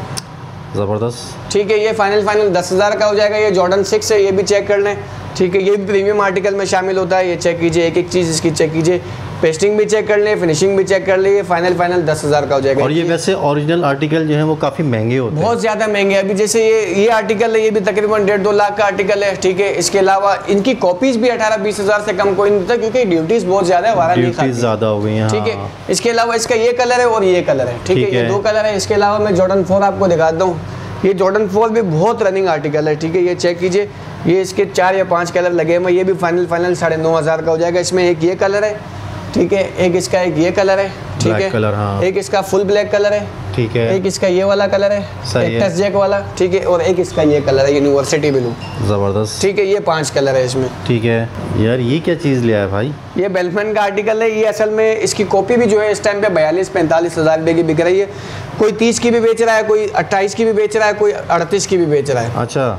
ज़बरदस्त।
ठीक है, ये फाइनल फाइनल दस हज़ार का हो जाएगा। ये जॉर्डन सिक्स है, ये भी चेक कर लें। ठीक है, ये भी प्रीमियम आर्टिकल में शामिल होता है। ये चेक कीजिए, एक एक चीज़ इसकी चेक कीजिए, पेस्टिंग भी चेक कर लें, फिनिशिंग भी चेक कर लें। ये फाइनल फाइनल दस हज़ार का हो जाएगा।
और ये वैसे ओरिजिनल आर्टिकल जो है वो काफ़ी महंगे होते हैं,
बहुत ज़्यादा महंगे। अभी जैसे ये ये आर्टिकल है, ये भी तकरीबन डेढ़ दो लाख का आर्टिकल है। ठीक है, इसके अलावा इनकी कॉपीज़ भी अठारह बीस हज़ार से कम कोई नहीं देता, क्योंकि ड्यूटीज़ बहुत ज़्यादा है, वारा नहीं खाती,
ज़्यादा हो गई हैं।
ठीक है, इसके अलावा इसका ये कलर है और ये कलर है। ठीक है, ये दो कलर है। इसके अलावा मैं जॉर्डन फोर आपको दिखाता हूँ। ये जॉर्डन फोर भी बहुत रनिंग आर्टिकल है। ठीक है, ये चेक कीजिए, ये इसके चार या पांच कलर लगे हुए, ये भी फाइनल फाइनल साढ़े नौ हज़ार का हो जाएगा। इसमें एक ये कलर है, ठीक है, एक इसका एक ये कलर है, ठीक है,
कलर, हाँ।
एक इसका फुल ब्लैक कलर है,
ठीक है,
एक इसका ये वाला कलर है, एक टच जैक वाला, ठीक है, और एक इसका ये कलर है यूनिवर्सिटी ब्लू।
ज़बरदस्त।
ठीक है, ये पांच कलर है इसमें।
ठीक है यार, ये क्या चीज़ लिया है भाई?
ये बेल्टमैन का आर्टिकल है। ये असल में इसकी कॉपी भी जो है इस टाइम पे बयालीस पैंतालीस हज़ार रुपये की बिक रही है। कोई तीस की भी बेच रहा है, कोई अट्ठाईस की भी बेच रहा है, कोई अड़तीस की भी बेच रहा है।
अच्छा,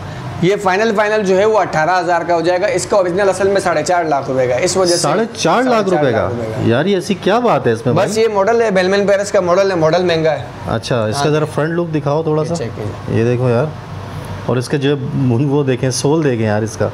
ये फाइनल फाइनल जो है वो अठारह हज़ार का हो जाएगा। इसका ओरिजिनल असल में साढ़े चार लाख रुपए का, इस वजह से
साढ़े चार लाख रुपए का। यार ये ऐसी क्या बात है इसमें?
बस ये मॉडल है, बेल्टमैन पेरिस का मॉडल है, मॉडल महंगा है।
अच्छा, इसका जरा फ्रंट लुक दिखाओ थोड़ा सा, ये देखो यार, और इसके जो वो देखें, सोल देखें यार, इसका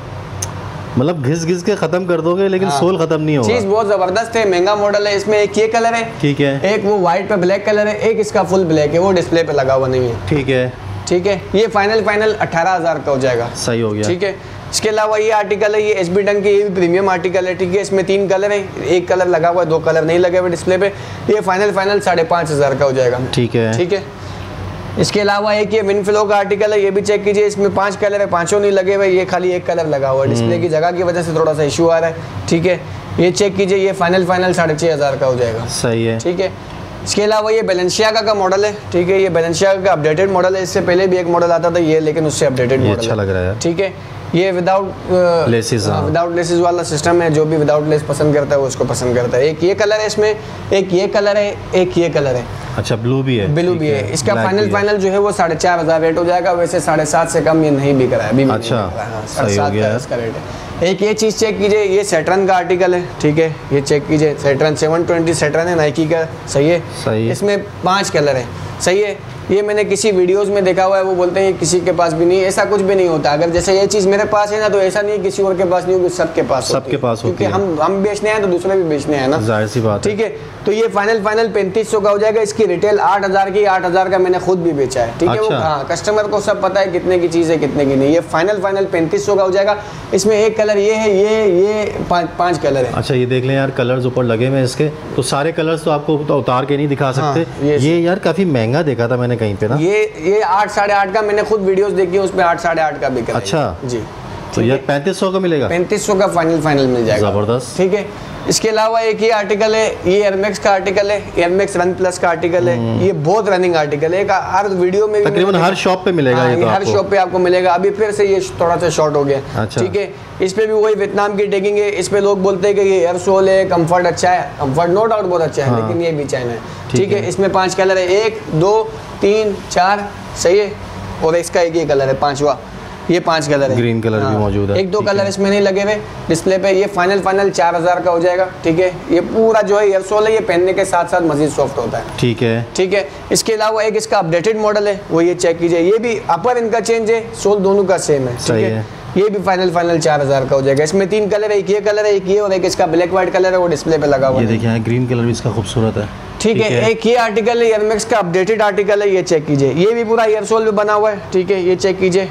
मतलब घिस घिस के खत्म कर दोगे, लेकिन हाँ। सोल खत्म नहीं होगा।
चीज बहुत जबरदस्त है, महंगा मॉडल है। इसमें एक ये कलर है, ठीक है, एक वो व्हाइट पे ब्लैक कलर है, एक इसका फुल ब्लैक है, वो डिस्प्ले पे लगा हुआ नहीं है।
ठीक है,
ठीक है, ये फाइनल फाइनल अठारह हज़ार का हो जाएगा।
सही हो गया।
ठीक है, इसके अलावा ये आर्टिकल है, ये एच बी डंग की, ये भी प्रीमियम आर्टिकल है। ठीक है, इसमें तीन कलर है, एक कलर लगा हुआ है, दो कलर नहीं लगे हुए डिस्प्ले पे। ये फाइनल फाइनल साढ़े पाँच हज़ार का हो जाएगा।
ठीक है,
ठीक है, इसके अलावा एक ये विनफ्लो का आर्टिकल है, ये भी चेक कीजिए, इसमें पांच कलर है, पांचों नहीं लगे हुए, ये खाली एक कलर लगा हुआ है, डिस्प्ले की जगह की वजह से थोड़ा सा इशू आ रहा है। ठीक है, ये चेक कीजिए, ये फाइनल फाइनल साढ़े छः हज़ार का हो जाएगा।
सही है।
ठीक है, इसके अलावा ये बैलेंसियागा का मॉडल है। ठीक है, ये बैलेंसियागा का अपडेटेड मॉडल है, इससे पहले भी एक मॉडल आता था ये, लेकिन उससे अपडेटेड मॉडल
अच्छा लग रहा है।
ठीक है, ये विदाउट
लेसेस
विदाउट लेसेस वाला सिस्टम है, जो भी विदाउट लेस पसंद करता है वो उसको पसंद करता है। एक ये कलर है इसमें, एक ये कलर है, एक ये कलर है।
अच्छा, ब्लू भी है?
ब्लू भी है। इसका फाइनल फाइनल जो है वो साढ़े चार हज़ार रेट हो जाएगा। वैसे साढ़े सात से कम ये नहीं बिक रहा है अभी।
अच्छा,
साढ़े सात का इसका रेट है। एक ये चीज़ चेक कीजिए, ये सेट्रन का आर्टिकल है। ठीक है, ये चेक कीजिए, सेट्रन सेवन ट्वेंटी सेट्रन है, नाइकी का। सही है,
सही है।
इसमें पांच कलर है। सही है, ये मैंने किसी वीडियोस में देखा हुआ है, वो बोलते हैं किसी के पास भी नहीं, ऐसा कुछ भी नहीं होता। अगर जैसे ये चीज़ मेरे पास है ना, तो ऐसा नहीं है किसी और के पास नहीं होगी, सबके पास
सबके पास होती है,
क्योंकि हम हम बेचने हैं तो दूसरे भी बेचने हैं ना,
जाहिर सी बात।
ठीक है, तो ये फाइनल फाइनल पैंतीस सौ का हो जाएगा। इसकी रिटेल आठ हज़ार की, आठ हज़ार का मैंने खुद भी बेचा है। ठीक है, वो हाँ, कस्टमर को सब पता है कितने की चीज़ है कितने की नहीं। ये फाइनल फाइनल पैंतीस सौ का हो जाएगा। इसमें एक कलर ये है, ये ये पाँच पाँच कलर है।
अच्छा, ये देख लें यार, कलर्स ऊपर लगे हुए इसके, तो सारे कलर्स तो आपको तो उतार के नहीं दिखा सकते। हाँ, ये, ये यार काफ़ी महंगा देखा था मैंने कहीं पे ना।
ये ये आठ साढ़े आठ का, मैंने खुद वीडियोस देखी है, उसमें आठ साढ़े आठ का बिक रहा है।
अच्छा
जी,
तो यार पैंतीस सौ का मिलेगा,
पैंतीस सौ का फाइनल फाइनल मिल जाएगा।
ज़बरदस्त।
ठीक है, इसके अलावा एक ये आर्टिकल है, ये एयरमैक्स का आर्टिकल है, एयरमैक्स रन प्लस का आर्टिकल है। ये बहुत रनिंग आर्टिकल है, हर वीडियो में
तकरीबन हर शॉप पे मिलेगा।
हाँ,
ये तो
हर शॉप पे आपको मिलेगा। अभी फिर से ये थोड़ा सा शॉर्ट हो गया।
अच्छा।
ठीक है, इस पे भी वही वियतनाम की टैगिंग है। इस पे लोग बोलते हैं कि ये एयर सोल है, कंफर्ट अच्छा है, कंफर्ट नो डाउट बहुत अच्छा है,
हाँ।
लेकिन ये भी चाइना है। ठीक है, इसमें पांच कलर है, एक दो तीन चार, सही है, और इसका एक ये कलर है पांचवा, ये पांच कलर है।
ग्रीन कलर
हाँ,
भी मौजूद है।
एक दो कलर इसमें नहीं लगे हुए डिस्प्ले पे। ये फाइनल फाइनल चार हज़ार का हो जाएगा। ठीक है, ये पूरा जो है एयर सोल है, ये पहनने के साथ साथ मजीद सॉफ्ट होता है।
ठीक है,
ठीक है, इसके अलावा एक इसका अपडेटेड मॉडल है, वो ये चेक कीजिए, ये भी अपर इनका चेंज है, सोल दोनों का सेम है।
सही है,
ये भी फाइनल फाइनल चार हज़ार का हो जाएगा। इसमें तीन कलर है, एक ये कलर है, एक ये, और एक इसका ब्लैक व्हाइट कलर है, वो डिस्प्ले पे लगा हुआ है।
ये देखिए, ग्रीन कलर भी इसका खूबसूरत है।
ठीक है, एक ये आर्टिकल है, एयरमैक्स का अपडेटेड आर्टिकल है, ये चेक कीजिए, ये भी पूरा एयर सोल में बना हुआ है। ठीक है, ये चेक कीजिए,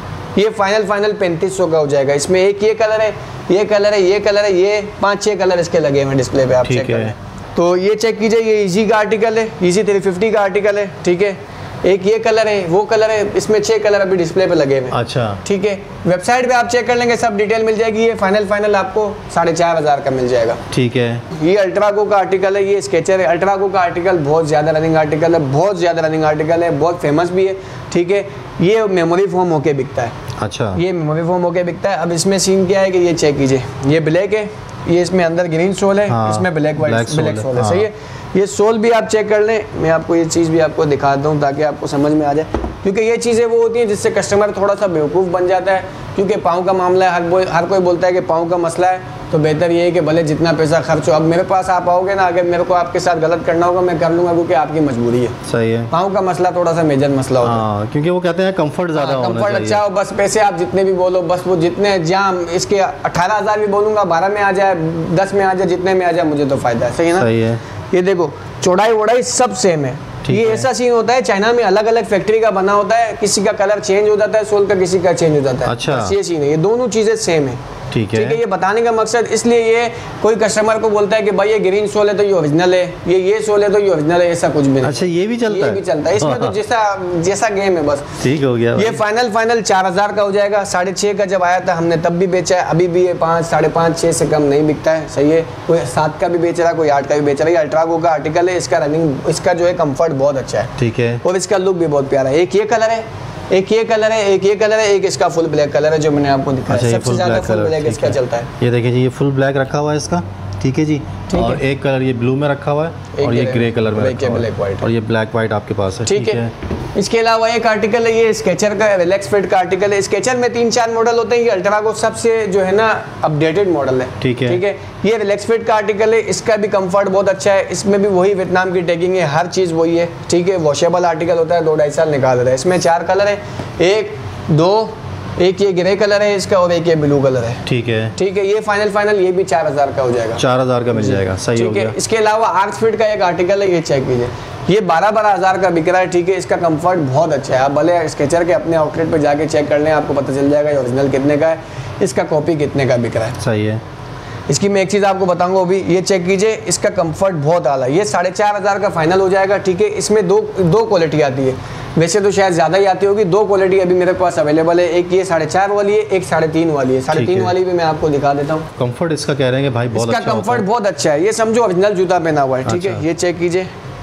ये फाइनल फाइनल पैंतीस सौ का हो जाएगा। इसमें एक ये कलर है, ये कलर है, ये कलर है, ये पांच छह कलर इसके लगे हुए डिस्प्ले पे, आप चेक करें। तो ये चेक कीजिए, ये इजी का आर्टिकल है, इजी थ्री फिफ्टी का आर्टिकल है। ठीक है, एक ये कलर है, वो कलर है, इसमें छह कलर अभी डिस्प्ले पे लगे हुए।
अच्छा,
ठीक है, वेबसाइट पे आप चेक कर लेंगे, सब डिटेल मिल जाएगी। ये फाइनल फाइनल आपको साढ़े चार हज़ार का मिल जाएगा।
ठीक है,
ये अल्ट्रागो का आर्टिकल है, ये स्केचर है। अल्ट्रागो का आर्टिकल बहुत ज़्यादा रनिंग आर्टिकल है, बहुत ज़्यादा रनिंग आर्टिकल है, बहुत फेमस भी है। ठीक है, ये मेमोरी फोम होके बिकता है।
अच्छा,
ये मेमोरी फोम होके बिकता है। अब इसमें सीन क्या है कि ये चेक कीजिए, ये ब्लैक है, ये इसमें अंदर ग्रीन सोल है,
हाँ,
इसमें ब्लैक वाइट ब्लैक सोल है,
हाँ।
सही है। ये सोल भी आप चेक कर लें, मैं आपको ये चीज़ भी आपको दिखाता हूँ ताकि आपको समझ में आ जाए, क्योंकि ये चीज़ें वो होती हैं जिससे कस्टमर थोड़ा सा बेवकूफ़ बन जाता है, क्योंकि पाँव का मामला है, हर हर कोई बोलता है कि पाँव का मसला है, तो बेहतर ये है कि भले जितना पैसा खर्च हो, अब मेरे पास आप आओगे ना, अगर मेरे को आपके साथ गलत करना होगा मैं कर लूँगा, क्योंकि आपकी मजबूरी है।
सही है।
पाँव का मसला थोड़ा सा मेजर मसला होता है,
हाँ, क्योंकि वो कहते हैं कंफर्ट ज़्यादा होना चाहिए।
कंफर्ट अच्छा हो, बस पैसे आप जितने भी बोलो, बस वो जितने जाम इसके अठारह हज़ार भी बोलूँगा, बारह में आ जाए, दस में आ जाए, जितने में आ जाए मुझे तो फ़ायदा है, सही है ना।
सही है।
ये देखो चौड़ाई वोड़ाई सब सेम है। ये
है।
ऐसा सीन होता है, चाइना में अलग अलग फैक्ट्री का बना होता है, किसी का कलर चेंज हो जाता है सोल का, किसी का चेंज हो जाता है।
अच्छा।
बस ये सीन है, ये दोनों चीजें सेम है।
ठीक है।
ठीक है, ये बताने का मकसद इसलिए ये कोई कस्टमर को बोलता है कि भाई ये ग्रीन सोल है तो ये ओरिजिनल है, ये ये सोल है तो ये ओरिजिनल है, ऐसा कुछ भी नहीं।
अच्छा, ये भी चलता
ये
है?
भी चलता है इसमें तो जैसा जैसा गेम है बस।
ठीक हो गया।
ये फाइनल फाइनल चार हजार का हो जाएगा। साढ़े छः का जब आया था हमने तब भी बेचा है, अभी भी ये पाँच साढ़े पाँच छः से कम नहीं बिकता है, सही है। कोई सात का भी बेच रहा है, कोई आठ का भी बेच रहा है। ये अल्ट्रागो का आर्टिकल है, इसका रनिंग इसका जो है कंफर्ट बहुत अच्छा है।
ठीक है।
और इसका लुक भी बहुत प्यारा है। एक ये कलर है, एक ये कलर है, एक ये कलर है, एक इसका फुल ब्लैक कलर है जो मैंने आपको दिखाया।
अच्छा,
सबसे ज्यादा फुल ब्लैक इसका चलता है।
ये देखिए जी, ये फुल ब्लैक रखा हुआ है इसका, ठीक है जी। और एक कलर ये ब्लू में रखा हुआ है और ये ग्रे कलर में रखा हुआ है और ये ब्लैक वाइट आपके पास है।
ठीक है। इसके अलावा एक आर्टिकल है, ये स्केचर का रिलैक्स फिट का आर्टिकल है। स्केचर में तीन चार मॉडल होते हैं, ये अल्ट्रागो सबसे जो है ना अपडेटेड मॉडल है।
ठीक है।
ठीक है, ये रिलैक्स फिट का आर्टिकल है, इसका भी कंफर्ट बहुत अच्छा है। इसमें भी वही वियतनाम की टैगिंग है, हर चीज़ वही है। ठीक है, वॉशेबल आर्टिकल होता है, दो ढाई साल निकाल देता है। इसमें चार कलर है, एक दो एक ये ग्रे कलर है इसका और एक ये ब्लू कलर है।
ठीक है।
ठीक है, ये फाइनल फाइनल ये भी चार हजार का हो जाएगा।
चार हजार का मिल जाएगा, सही हो गया।
ठीक है, इसके अलावा आर्च फिट का एक आर्टिकल है, ये चेक कीजिए, ये बारह बारह हजार का बिक रहा है। ठीक है, इसका कंफर्ट बहुत अच्छा है। आप भले स्केचर के अपने आउटलेट पे जाके चेक कर लें, आपको पता चल जाएगा ये ओरिजिनल कितने का है, इसका कॉपी कितने का बिक रहा है।
सही है।
इसकी मैं एक चीज़ आपको बताऊंगा अभी, ये चेक कीजिए, इसका कंफर्ट बहुत आला है। ये साढ़े चार हज़ार का फाइनल हो जाएगा। ठीक है, इसमें दो दो क्वालिटी आती है, वैसे तो शायद ज़्यादा ही आती होगी। दो क्वालिटी अभी मेरे पास अवेलेबल है, एक ये साढ़े चार वाली है, एक साढ़े तीन वाली है। साढ़े तीन वाली भी मैं आपको दिखा देता हूँ।
कंफर्ट इसका कह रहे हैं कि भाई बहुत अच्छा
इसका कंफर्ट बहुत अच्छा है, ये समझो ओरिजिनल जूता पहना हुआ है। ठीक है, ये चेक कीजिए,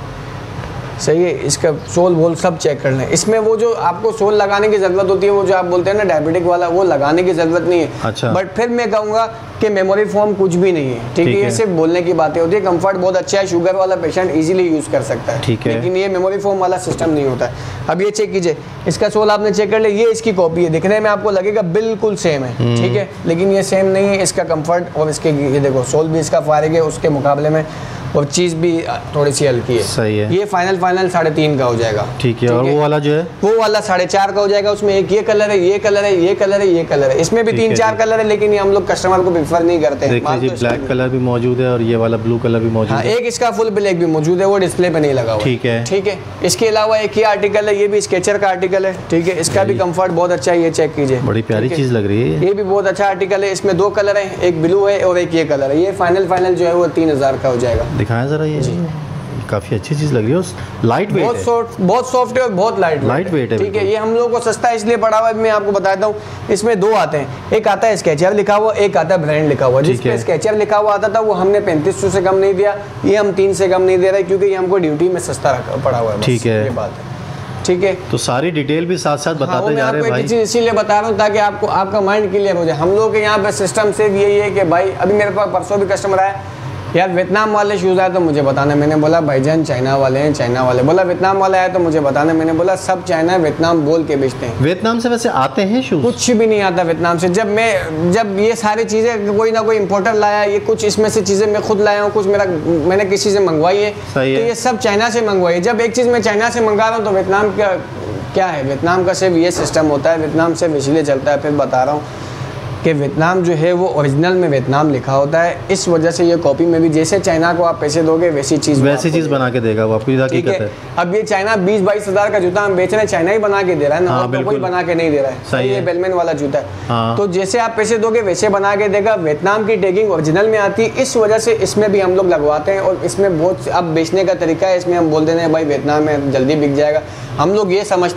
सही है। इसका सोल वोल सब चेक कर लें। इसमें वो जो आपको सोल लगाने की जरूरत होती है, वो जो आप बोलते हैं ना डायबिटिक वाला, वो लगाने की जरूरत नहीं है।
अच्छा।
बट फिर मैं कहूँगा कि मेमोरी फोम कुछ भी नहीं है। ठीक है, ये सिर्फ बोलने की बातें होती है। कंफर्ट बहुत अच्छा है, शुगर वाला पेशेंट इजीली यूज कर सकता है।
ठीक है।
लेकिन ये मेमोरी फोम वाला सिस्टम नहीं होता है। अब ये चेक कीजिए, इसका सोल आपने चेक कर लिया, ये इसकी कॉपी है, दिखने में आपको लगेगा बिल्कुल सेम है। ठीक है, लेकिन ये सेम नहीं है। इसका कंफर्ट और इसके ये देखो सोल भी इसका फारिग है उसके मुकाबले में, और चीज़ भी थोड़ी सी हल्की है।
सही है।
ये फाइनल फाइनल साढ़े तीन का हो जाएगा।
ठीक है। और वो वाला जो है
वो वाला साढ़े चार का हो जाएगा। उसमें एक ये कलर है, ये कलर है, ये कलर है, ये कलर है। इसमें भी तीन चार कलर है, लेकिन ये हम लोग कस्टमर को प्रेफर नहीं करते हैं।
देखिए जी, ब्लैक कलर भी मौजूद है और ये वाला ब्लू कलर भी मौजूद
हाँ,
है।
एक इसका फुल ब्लैक भी मौजूद है, वो डिस्प्ले पे नहीं लगा हुआ।
ठीक है।
ठीक है, इसके अलावा एक ये आर्टिकल है, ये भी स्केचर का आर्टिकल है। ठीक है, इसका भी कंफर्ट बहुत अच्छा है, ये चेक कीजिए,
बड़ी प्यारी चीज लग रही है।
ये भी बहुत अच्छा आर्टिकल है। इसमें दो कलर है, एक ब्लू है और एक ये कलर है। ये फाइनल फाइनल जो है वो तीन हजार का हो जाएगा।
दिखाएं जरा, ये काफी अच्छी चीज लग रही है, लाइट वेट
बहुत
है।
सॉफ्ट बहुत सॉफ्ट है और बहुत लाइट
लाइट वेट है।
ठीक है, ये हम लोगों को सस्ता इसलिए पड़ा हुआ है, मैं आपको बताता हूँ। इसमें दो आते हैं, एक आता है स्केचर लिखा हुआ, एक आता है ब्रांड लिखा हुआ। जिसमें स्केचर लिखा हुआ आता था वो हमने पैंतीस सौ से कम नहीं दिया, ये हम तीन से कम नहीं दे रहे, क्योंकि ये हमको ड्यूटी में सस्ता रखा पड़ा हुआ है।
ठीक है,
ये बात है। ठीक है,
तो सारी डिटेल भी साथ साथ बताते
हाँ,
जा रहे हैं भाई।
चीज़ इसीलिए बता रहा हूँ ताकि आपको आपका माइंड क्लियर हो जाए। हम लोग के यहाँ पे सिस्टम सिर्फ यही है कि भाई, अभी मेरे पास परसों भी कस्टमर आया, यार वियतनाम वाले शूज़ आए तो मुझे बताना। मैंने बोला भाईजान चाइना वाले हैं, चाइना वाले। बोला वियतनाम वाले आए तो मुझे बताना। मैंने बोला सब चाइना वियतनाम बोल के बेचते हैं।
वियतनाम से वैसे आते हैं शूज़?
कुछ भी नहीं आता वियतनाम से। जब मैं जब ये सारी चीज़ें कोई ना कोई इंपोर्टर लाया, ये कुछ इसमें से चीज़ें मैं खुद लाया हूँ, कुछ मेरा मैंने किसी से मंगवाई है, तो ये सब चाइना से मंगवाई है। जब एक चीज़ मैं चाइना से मंगा रहा हूँ तो वियतनाम का क्या है, वियतनाम का सिर्फ ये सिस्टम होता है, वियतनाम से इसलिए चलता है। फिर बता रहा हूँ कि वियतनाम जो है वो ओरिजिनल में वियतनाम लिखा होता है, इस वजह से ये कॉपी में भी जैसे चाइना को आप पैसे दोगे वैसी चीज़
वैसी चीज़ बना के देगा वो, आपकी हकीकत है।
अब ये चाइना बीस बाईस हज़ार का जूता हम बेच रहे हैं, चाइना ही बना के दे रहा है ना,
हाँ,
और तो कोई बना के नहीं दे रहा है।
सही
ये
है।
बेलमैन वाला जूता है,
हाँ।
तो जैसे आप पैसे दोगे वैसे बना के देगा। वियतनाम की टैगिंग ओरिजिनल में आती है, इस वजह से इसमें भी हम लोग लगवाते हैं। और इसमें बहुत अब बेचने का तरीका है, इसमें हम बोल देते हैं भाई वियतनाम में जल्दी बिक जाएगा। हम लोग ये समझते हैं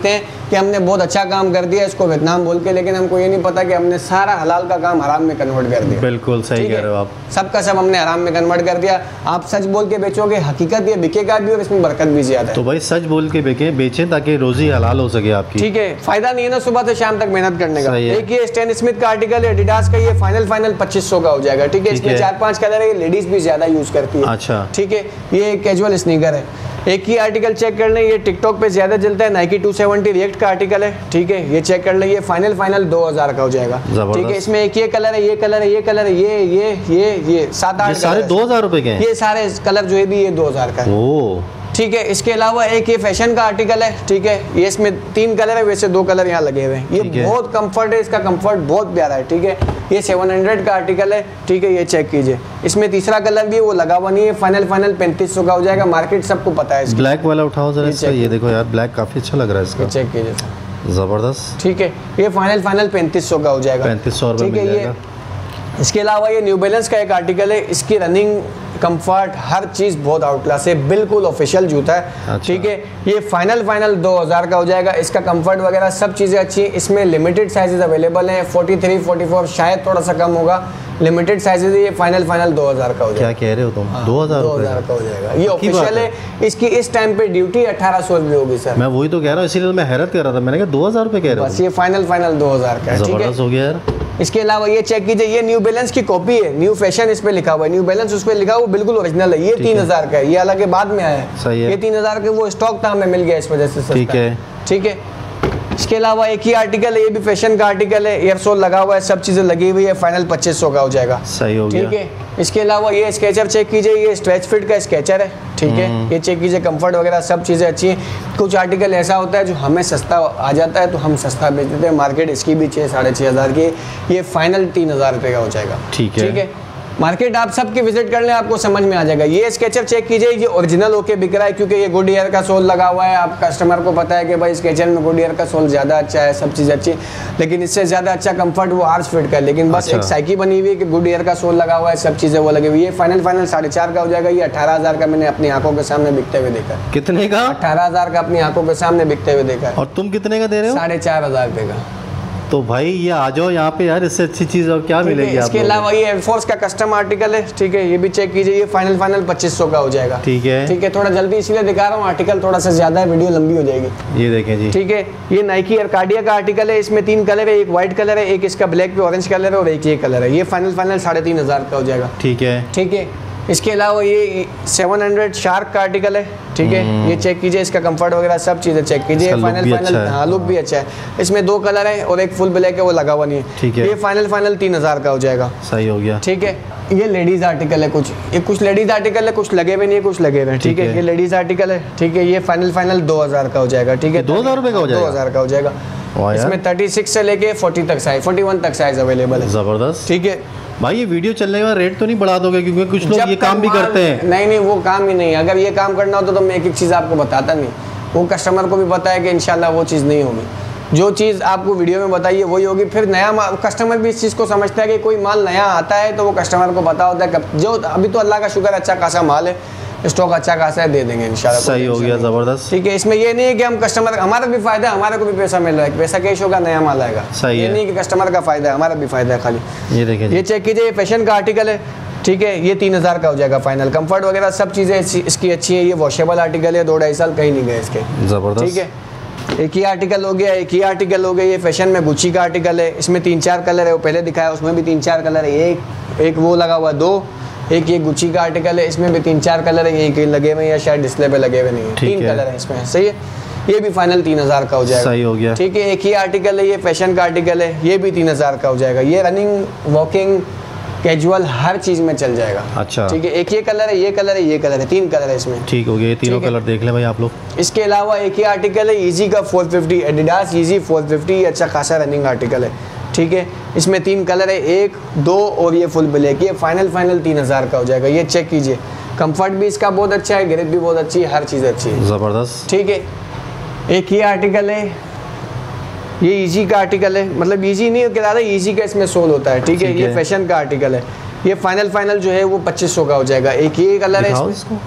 कि हमने बहुत अच्छा काम कर दिया इसको वियतनाम बोल के, लेकिन हमको ये नहीं पता कि हमने सारा हलाल का काम हराम में कन्वर्ट कर दिया।
बिल्कुल सही कह रहे हो आप,
सबका सब हमने हराम में कन्वर्ट कर दिया। आप सच बोल के बेचोगे, हकीकत ये बिकेगा भी और इसमें बरकत भी ज्यादा है।
तो भाई सच बोल के बेचे बेचें ताकि रोजी हलाल हो सके आपकी।
ठीक है, फायदा नहीं है ना सुबह से शाम तक मेहनत करने का। एक ये स्टैन स्मिथ का आर्टिकल है एडिडास का, ये फाइनल फाइनल पच्चीस सौ का हो जाएगा। ठीक है, इसमें चार पांच कलर है, लेडीज भी ज्यादा यूज करती है।
अच्छा,
ठीक है, ये कैजुअल स्नीकर है। एक ही आर्टिकल चेक कर लें, ये टिकटॉक पे ज्यादा चलता है, नाइकी टू सेवेंटी रिएक्ट का आर्टिकल है। ठीक है, ये चेक कर लें, ये फाइनल फाइनल दो हजार का हो जाएगा। ठीक है, इसमें एक ये कलर है, ये कलर है, ये कलर है, ये ये ये ये सात आठ
सारे दो हजार रुपए के,
ये सारे कलर जो है भी ये दो हजार का है। ठीक है, इसके अलावा एक ये फैशन का आर्टिकल है। ठीक है, ये इसमें तीन कलर है, वैसे दो कलर यहाँ लगे हुए हैं। ये बहुत कंफर्ट है, इसका कंफर्ट बहुत प्यारा है। ठीक है, ये सात सौ का आर्टिकल है। ठीक है, ये चेक कीजिए, इसमें तीसरा कलर भी है, वो लगा हुआ नहीं है। फाइनल फाइनल पैंतीस सौ का हो जाएगा, मार्केट सबको पता है।
ब्लैक वाला उठाओ जरा इसका, ये देखो यार ब्लैक काफी अच्छा लग रहा है इसका,
चेक कीजिए,
जबरदस्त।
ठीक है, ये फाइनल फाइनल पैंतीस सौ का हो जाएगा,
पैंतीस सौ रुपये मिल जाएगा।
इसके अलावा ये न्यू बैलेंस का एक आर्टिकल है, इसकी रनिंग कंफर्ट हर चीज़ बहुत आउट क्लास है, बिल्कुल ऑफिशियल जूता है। अच्छा। ठीक है, ये फाइनल फाइनल दो हज़ार का हो जाएगा। इसका कंफर्ट वगैरह सब चीज़ें अच्छी हैं। इसमें लिमिटेड साइजेस अवेलेबल हैं, तैंतालीस, चौवालीस, शायद थोड़ा सा कम होगा, लिमिटेड साइजेस है। ये फाइनल फाइनल दो हज़ार का हो जाएगा।
क्या कह रहे हो तुम? दो हज़ार
दो हज़ार का हो जाएगा, ये ऑफिशियल है। इसकी इस टाइम पे ड्यूटी अठारह सौ रुपये होगी सर।
मैं वही तो कह रहा हूँ, इसीलिए मैं हैरत कर रहा था, मैंने कहा दो हज़ार रुपये कह रहे हो।
बस ये फाइनल फाइनल दो हज़ार का है।
जबरदस्त हो गया यार।
इसके अलावा ये चेक कीजिए, ये न्यू बैलेंस की कॉपी है, न्यू फैशन इस पे लिखा हुआ है, न्यू बैलेंस उस पे लिखा हुआ बिल्कुल ओरिजिनल है। ये तीन हजार का है, ये हालांकि बाद में आया है।
सही है,
ये तीन हजार का वो स्टॉक था, हमें मिल गया इस वजह से सस्ता।
ठीक है,
ठीक है। इसके अलावा एक ही आर्टिकल है, ये भी फैशन का आर्टिकल है, एयर सोल लगा हुआ है, सब चीजें लगी हुई है, फाइनल पच्चीस सौ का हो जाएगा।
सही हो गया।
ठीक है, इसके अलावा ये स्केचर चेक कीजिए, ये स्ट्रेच फिट का स्केचर है। ठीक है, ये चेक कीजिए, कंफर्ट वगैरह सब चीज़ें अच्छी हैं। कुछ आर्टिकल ऐसा होता है जो हमें सस्ता आ जाता है तो हम सस्ता बेच देते हैं, मार्केट इसकी भी छः साढ़े छः हज़ार की, ये फाइनल तीन हज़ार रुपये का हो जाएगा। ठीक है, ठीक है, मार्केट आप सबकी विजिट कर लें, आपको समझ में आ जाएगा। ये स्केचर चेक कीजिए, ये ओरिजिनल होके बिक रहा है, क्योंकि ये गुड ईयर का सोल लगा हुआ है। आप कस्टमर को पता है कि भाई स्केचर में गुड ईयर का सोल ज़्यादा अच्छा है, सब चीज़ अच्छी, लेकिन इससे ज़्यादा अच्छा कंफर्ट वो आर्च फिट का है। लेकिन बस अच्छा। एक साइकी बनी हुई है कि गुड ईयर का सोल लगा हुआ है, सब चीज़ें वो लगी हुई है। फाइनल फाइनल साढ़े चार का हो जाएगा। ये अठारह हज़ार का मैंने अपनी आंखों के सामने बिकते हुए देखा है।
कितने का? अठारह
हज़ार का अपनी आंखों के सामने बिकते हुए देखा है।
और तुम कितने का दे रहे हो?
साढ़े चार हज़ार रुपये का।
तो भाई ये आ जाओ यहाँ पे यार, इससे अच्छी चीज़ और क्या मिलेगी आपको?
इसके अलावा ये एयरफोर्स का कस्टम आर्टिकल है। ठीक है, ये भी चेक कीजिए, ये फाइनल फाइनल पच्चीस सौ का हो जाएगा।
ठीक है,
ठीक है, थोड़ा जल्दी इसलिए दिखा रहा हूँ, आर्टिकल थोड़ा सा ज्यादा है, वीडियो लंबी हो जाएगी।
ये देखें जी।
ठीक है, ये नाइकी अर्काडिया का आर्टिकल है, इसमें तीन कलर है, एक व्हाइट कलर है, एक इसका ब्लैक पे ऑरेंज कलर है और एक ये कलर है। ये फाइनल फाइनल साढ़े तीन हजार का हो जाएगा।
ठीक है,
ठीक है। इसके अलावा ये सात सौ शार्क का आर्टिकल है। ठीक है, ये चेक कीजिए, इसका कंफर्ट वगैरह सब चीज़ें चेक कीजिए। फाइनल फाइनल हाँ, लुक भी अच्छा है। इसमें दो कलर है और एक फुल ब्लैक है, वो लगा हुआ नहीं है।
ठीक है,
ये फाइनल फाइनल तीन हज़ार का हो जाएगा।
सही हो गया।
ठीक है, ये लेडीज आर्टिकल है, कुछ ये कुछ लेडीज आर्टिकल है, कुछ लगे हुए नहीं है, कुछ लगे हुए हैं। ठीक है, ये लेडीज आर्टिकल है। ठीक है, ये फाइनल फाइनल दो हज़ार का हो जाएगा। ठीक है,
दो हज़ार रुपये का हो जाएगा।
दो हज़ार का हो जाएगा। इसमें छत्तीस से लेके चालीस तक साइज, इकतालीस तक साइज अवेलेबल है।
जबरदस्त।
ठीक है
भाई, ये वीडियो चलने का रेट तो नहीं बढ़ा दोगे? क्योंकि कुछ लोग ये काम भी करते हैं।
नहीं नहीं, वो काम ही नहीं। अगर ये काम करना होता तो मैं एक एक चीज़ आपको बताता नहीं। वो कस्टमर को भी पता है कि इंशाल्लाह वो चीज़ नहीं होगी। जो चीज़ आपको वीडियो में बताइए वही होगी। फिर नया कस्टमर भी इस चीज़ को समझता है कि कोई माल नया आता है तो वो कस्टमर को पता होता है कब। जो अभी तो अल्लाह का शुक्र अच्छा खासा माल है, स्टॉक अच्छा खासा है, दे देंगे इंशाल्लाह।
सही हो गया, जबरदस्त।
ठीक है, इसमें ये नहीं है कि हम कस्टमर, हमारा भी फायदा है, हमारे को भी पैसा मिल रहा है, पैसा कैश होगा, नया माल आएगा।
सही
ये
है,
नहीं कि कस्टमर का फायदा है, हमारा भी फायदा है खाली।
ये देखिए,
ये चेक कीजिए, ये फैशन का आर्टिकल है। ठीक है, ये तीन हज़ार का हो जाएगा फाइनल। कंफर्ट वगैरह सब चीज़ें इसकी अच्छी है। ये वॉशेबल आर्टिकल है, दो ढाई साल कहीं नहीं गए इसके।
जबरदस्त।
ठीक है, एक ही आर्टिकल हो गया, एक ही आर्टिकल हो गया। ये फैशन में गुच्ची का आर्टिकल है, इसमें तीन चार कलर है, वो पहले दिखाया उसमें भी तीन चार कलर है। एक एक वो लगा हुआ दो, एक ये गुच्ची का आर्टिकल है, इसमें भी तीन चार कलर है, एक लगे हुए या शायद डिस्प्ले पे लगे हुए नहीं है, तीन कलर है इसमें। सही है, ये भी फाइनल तीन हज़ार का हो जाएगा।
सही हो गया।
ठीक है, एक ही आर्टिकल है, ये फैशन का आर्टिकल है, ये भी तीन हज़ार का हो जाएगा। ये रनिंग, वॉकिंग, कैजुअल हर चीज में चल जाएगा। अच्छा, ठीक है। एक ये कलर है, ये कलर है, ये कलर है, तीन कलर है इसमें।
ठीक हो गया, ये तीनों कलर देख लें भाई आप लोग।
इसके अलावा एक ही आर्टिकल है इजी का चार सौ पचास, एडिडास इजी चार सौ पचास, अच्छा खासा रनिंग आर्टिकल है। ठीक है, इसमें तीन कलर है, एक दो और ये फुल ब्लैक। ये फाइनल फाइनल तीन हज़ार का हो जाएगा। ये चेक कीजिए, कंफर्ट भी इसका बहुत अच्छा है, ग्रिप भी बहुत अच्छी है, हर चीज़ अच्छी है,
ज़बरदस्त।
ठीक है। एक ही आर्टिकल है, ये इजी का आर्टिकल है, मतलब इजी नहीं कह रहा, इजी का इसमें सोल होता है। ठीक है, ये फैशन का आर्टिकल है। ये फाइनल फाइनल जो है वो पच्चीस सौ का हो जाएगा। एक ही कलर है इसमें,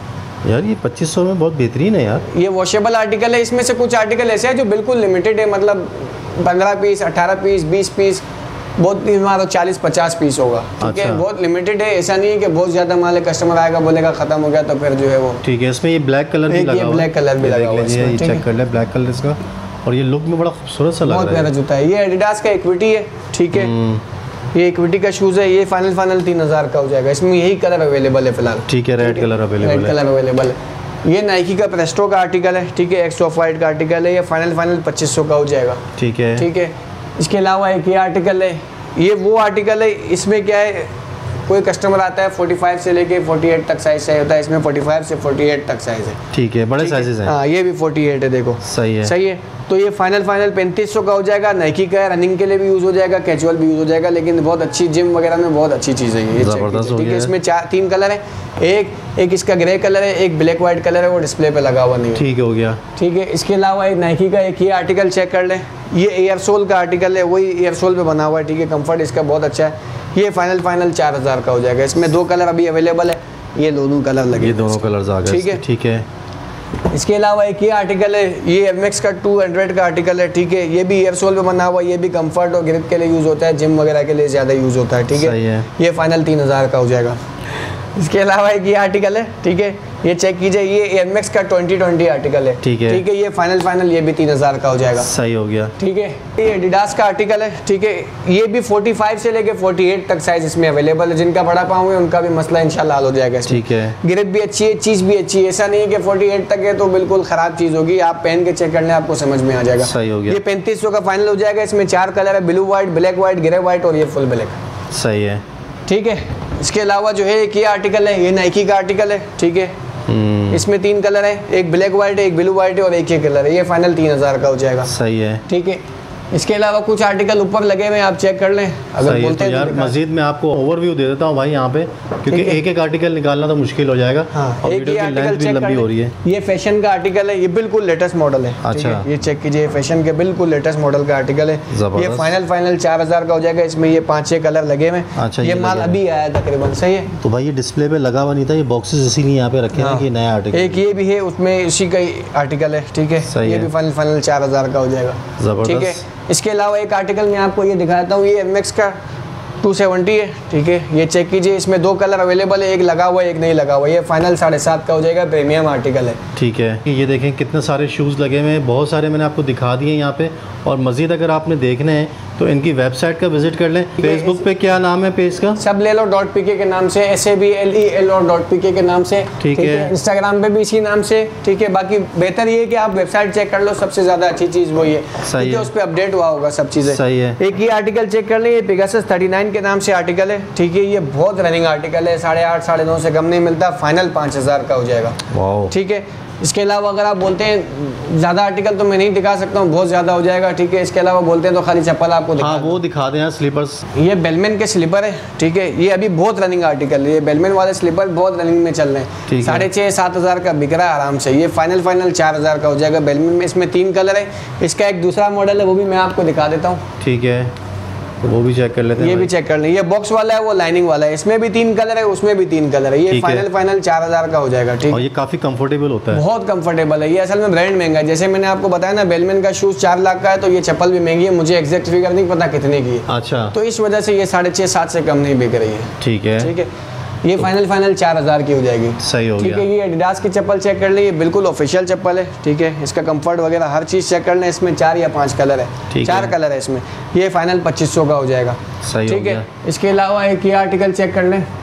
यार ये पच्चीस सौ में बहुत बेहतरीन है यार।
ये वॉशेबल आर्टिकल है। इसमें से कुछ आर्टिकल ऐसे हैं जो बिल्कुल लिमिटेड है, मतलब पंद्रह पीस, अठारह पीस, बीस पीस, बहुत हमारा चालीस पचास पीस होगा, ठीक है। बहुत लिमिटेड है, ऐसा नहीं है कि बहुत ज़्यादा माल है, कस्टमर आएगा बोलेगा ख़त्म हो गया तो फिर जो है वो।
ठीक है, इसमें ये ब्लैक कलर भी लगा हुआ है,
ब्लैक कलर भी लगा हुआ है,
ये चेक कर ले, ब्लैक कलर इसका, और ये लुक में बड़ा खूबसूरत सा लग रहा है,
बहुत प्यारा जूता है। ये एडिडास का इक्विटी है, ठीक है, ये इक्विटी का शूज़ है। ये फाइनल फाइनल तीन हज़ार का हो जाएगा। इसमें यही कलर अवेलेबल है फिलहाल,
ठीक है, रेड कलर अवेलेबल है,
रेड कलर अवेलेबल है। ये नाइकी का प्रेस्टो का आर्टिकल है, ठीक है, एक्स ऑफ वाइट का आर्टिकल है। ये फाइनल फाइनल पच्चीस सौ का हो जाएगा,
ठीक है,
ठीक है। इसके अलावा एक ये आर्टिकल है, ये वो आर्टिकल है, इसमें क्या है, कोई कस्टमर आता है पैंतालीस से लेके अड़तालीस तक साइज चाहिए होता है, इसमें पैंतालीस से अड़तालीस तक साइज है,
ठीक है, बड़े साइजेस हैं।
हाँ, ये भी अड़तालीस है, देखो सही है, सही है। तो ये फाइनल फाइनल पैंतीस सौ का हो जाएगा। नाइकी का है, रनिंग के लिए भी यूज़ हो जाएगा, कैजुअल भी यूज़ हो जाएगा, लेकिन बहुत अच्छी जिम वगैरह में बहुत अच्छी चीज़ है ये, ठीक है। इसमें चार तीन कलर है, एक एक इसका ग्रे कलर है, एक ब्लैक वाइट कलर है, वो डिस्प्ले पे लगा हुआ नहीं है,
ठीक हो गया,
ठीक है। इसके अलावा एक नाइकी का एक ये आर्टिकल चेक कर ले, ये एयर सोल का आर्टिकल है, वही एयर सोल पे बना हुआ है, ठीक है। कंफर्ट इसका बहुत अच्छा है। ये फाइनल फाइनल चार हज़ार का हो जाएगा। इसमें दो कलर अभी अवेलेबल है, ये दोनों कलर लगे,
ये दोनों कलर्स आ गए,
ठीक है,
ठीक है।
इसके अलावा एक ये आर्टिकल है, ये एमएक्स का टू हंड्रेड का आर्टिकल है, ठीक है। ये भी एयर सोल पे बना हुआ है, ये भी कंफर्ट और ग्रिप के लिए यूज़ होता है, जिम वगैरह के लिए ज़्यादा यूज़ होता है, ठीक है। ये फाइनल तीन हज़ार का हो जाएगा। इसके अलावा एक ये आर्टिकल है, ठीक है, ये चेक कीजिए, ये एयरमैक्स का ट्वेंटी ट्वेंटी आर्टिकल है,
ठीक है,
ठीक है। ये फाइनल फाइनल ये भी तीन हज़ार का हो जाएगा,
सही हो गया,
ठीक है। ये एडिडास का आर्टिकल है, ठीक है, ये भी पैंतालीस से लेके अड़तालीस तक साइज इसमें अवेलेबल है। जिनका बड़ा पाँव है उनका भी मसला इंशाल्लाह हल हो जाएगा,
ठीक है।
ग्रिप भी अच्छी है, चीज़ भी अच्छी है, ऐसा नहीं है कि अड़तालीस तक है तो बिल्कुल ख़राब चीज़ होगी। आप पहन के चेक कर लें, आपको समझ में आ जाएगा,
सही हो गया।
ये पैंतीस सौ का फाइनल हो जाएगा। इसमें चार कलर है, blue white, black white, grey white और ये फुल ब्लैक,
सही है,
ठीक है। इसके अलावा जो है एक ये आर्टिकल है, ये नाइकी का आर्टिकल है, ठीक है। इसमें तीन कलर है, एक ब्लैक वाइट है, एक ब्लू वाइट है और एक ही कलर है। ये फाइनल तीन हज़ार का हो जाएगा,
सही है,
ठीक है। इसके अलावा कुछ आर्टिकल ऊपर लगे हुए हैं, आप चेक कर लें अगर बोलते हैं।
यार मजीद मैं आपको ओवरव्यू दे देता हूँ भाई यहाँ पे, क्योंकि एक एक आर्टिकल निकालना तो मुश्किल हो जाएगा।
हाँ, एक ये आर्टिकल चेक
लंबी हो रही है।
ये फैशन का आर्टिकल है, ये बिल्कुल लेटेस्ट मॉडल है,
अच्छा,
ये चेक कीजिए, फैशन के बिल्कुल लेटेस्ट मॉडल का आर्टिकल है। ये फाइनल फाइनल चार हज़ार का हो जाएगा। इसमें ये पाँच छः कलर लगे हुए। अच्छा, ये माल अभी आया तकरीबन, सही है।
तो भाई ये डिस्प्ले पे लगा हुआ नहीं था, ये बॉक्सेस इसीलिए यहाँ पे रखे हैं कि नया आर्टिकल।
एक ये भी है, उसमें इसी का आर्टिकल है, ठीक है। ये भी फाइनल फाइनल चार हज़ार का हो जाएगा, ठीक है। इसके अलावा एक आर्टिकल मैं आपको ये दिखाता हूँ, ये एमएक्स का टू सेवेंटी है, ठीक है। ये चेक कीजिए, इसमें दो कलर अवेलेबल है, एक लगा हुआ है, एक नहीं लगा हुआ। ये फाइनल साढ़े सात का हो जाएगा, प्रीमियम आर्टिकल है,
ठीक है। ये देखें कितने सारे शूज़ लगे हुए हैं, बहुत सारे मैंने आपको दिखा दिए यहाँ पे। और मज़ीद अगर आपने देखने हैं तो इनकी वेबसाइट का विजिट कर लें। फेसबुक पे क्या नाम है पेज का?
सब ले लो डॉट पी के के नाम से, S A B L E L O dot P K के नाम से,
ठीक है।
इंस्टाग्राम पे भी इसी नाम से, ठीक है। बाकी बेहतर ये है कि आप वेबसाइट चेक कर लो, सबसे ज़्यादा अच्छी चीज़ वही है,
सही है,
उस पर अपडेट हुआ होगा सब चीज़ें,
सही है।
एक ये आर्टिकल चेक कर लें, ये पेगासस थर्टी नाइन के नाम से आर्टिकल है, ठीक है। ये बहुत रनिंग आर्टिकल है, साढ़े आठ साढ़े नौ से कम नहीं मिलता, फाइनल पाँच हज़ार का हो जाएगा, ठीक है। इसके अलावा अगर आप बोलते हैं ज़्यादा आर्टिकल तो मैं नहीं दिखा सकता हूँ, बहुत ज़्यादा हो जाएगा, ठीक है। इसके अलावा बोलते हैं तो खाली चप्पल आपको दिखा,
हाँ, वो दिखा दें। स्लीपर्स,
ये बेलमेन के स्लीपर है, ठीक है। ये अभी बहुत रनिंग आर्टिकल है, ये बेलमेन वाले स्लीपर बहुत रनिंग में चल रहे हैं, साढ़े छः सात हज़ार का बिक रहा है आराम से। ये फाइनल फाइनल चार हज़ार का हो जाएगा बेलमेन में। इसमें तीन कलर है, इसका एक दूसरा मॉडल है, वो भी मैं आपको दिखा देता हूँ,
ठीक है। तो वो भी चेक कर लेते हैं,
ये भी चेक कर लें। ये बॉक्स वाला है, वो लाइनिंग वाला है, इसमें भी तीन कलर है, उसमें भी तीन कलर है। ये फाइनल फाइनल चार हज़ार का हो जाएगा, ठीक है।
और ये काफ़ी कंफर्टेबल होता है,
बहुत कंफर्टेबल है। ये असल में ब्रांड महंगा है, जैसे मैंने आपको बताया ना, बेलमेन का शूज़ चार लाख का है, तो ये चप्पल भी महंगी है। मुझे एग्जैक्ट फिगर नहीं पता कितने की है,
अच्छा,
तो इस वजह से ये साढ़े छः सात से कम नहीं बिक रही है,
ठीक है,
ठीक है। ये फाइनल फाइनल चार हज़ार की हो जाएगी,
सही हो गया,
ठीक है। ये एडिडास की चप्पल चेक कर ली, ये बिल्कुल ऑफिशियल चप्पल है, ठीक है। इसका कंफर्ट वगैरह हर चीज़ चेक कर लें। इसमें चार या पांच कलर है, चार कलर है इसमें। ये फाइनल पच्चीस सौ का हो जाएगा,
सही,
ठीक है। इसके अलावा एक ये आर्टिकल चेक कर लें,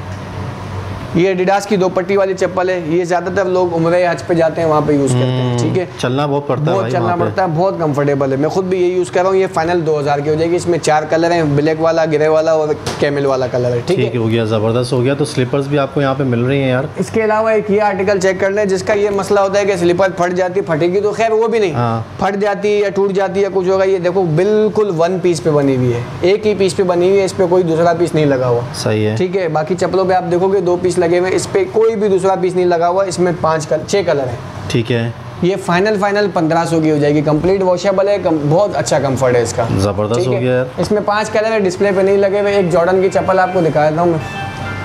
ये एडिडास की दो पट्टी वाली चप्पल है। ये ज़्यादातर लोग उम्रे हज पे जाते हैं, वहाँ पे यूज़ करते हैं, ठीक है।
चलना बहुत पड़ता है,
बहुत चलना पड़ता है, बहुत कंफर्टेबल है। मैं खुद भी ये यूज़ कर रहा हूँ। ये फाइनल दो हज़ार की हो जाएगी। इसमें चार कलर हैं, ब्लैक वाला, ग्रे वाला और कैमल वाला कलर है, ठीक है।
हो गया, ज़बरदस्त हो गया। तो स्लीपर्स भी आपको यहाँ पे मिल रही हैं यार।
इसके अलावा एक ये आर्टिकल चेक कर लें, जिसका ये मसला होता है कि स्लीपर फट जाती, फटेगी तो खैर वो भी नहीं, फट जाती है या टूट जाती है, कुछ होगा। ये देखो बिल्कुल वन पीस पे बनी हुई है, एक ही पीस पे बनी हुई है, इस पर कोई दूसरा पीस नहीं लगा हुआ,
सही है,
ठीक है। बाकी चप्पलों पे आप देखोगे दो पीस लगे हुए, इस पे कोई भी दूसरा पीस नहीं लगा हुआ। इसमें पांच कलर, छह कलर है,
ठीक है।
ये फाइनल फाइनल पंद्रह सौ की हो जाएगी, कंप्लीट वॉशेबल है, बहुत अच्छा कंफर्ट है इसका,
जबरदस्त हो गया यार।
इसमें पांच कलर है, डिस्प्ले पे नहीं लगे हुए। एक जॉर्डन की चप्पल आपको दिखा देता हूँ मैं,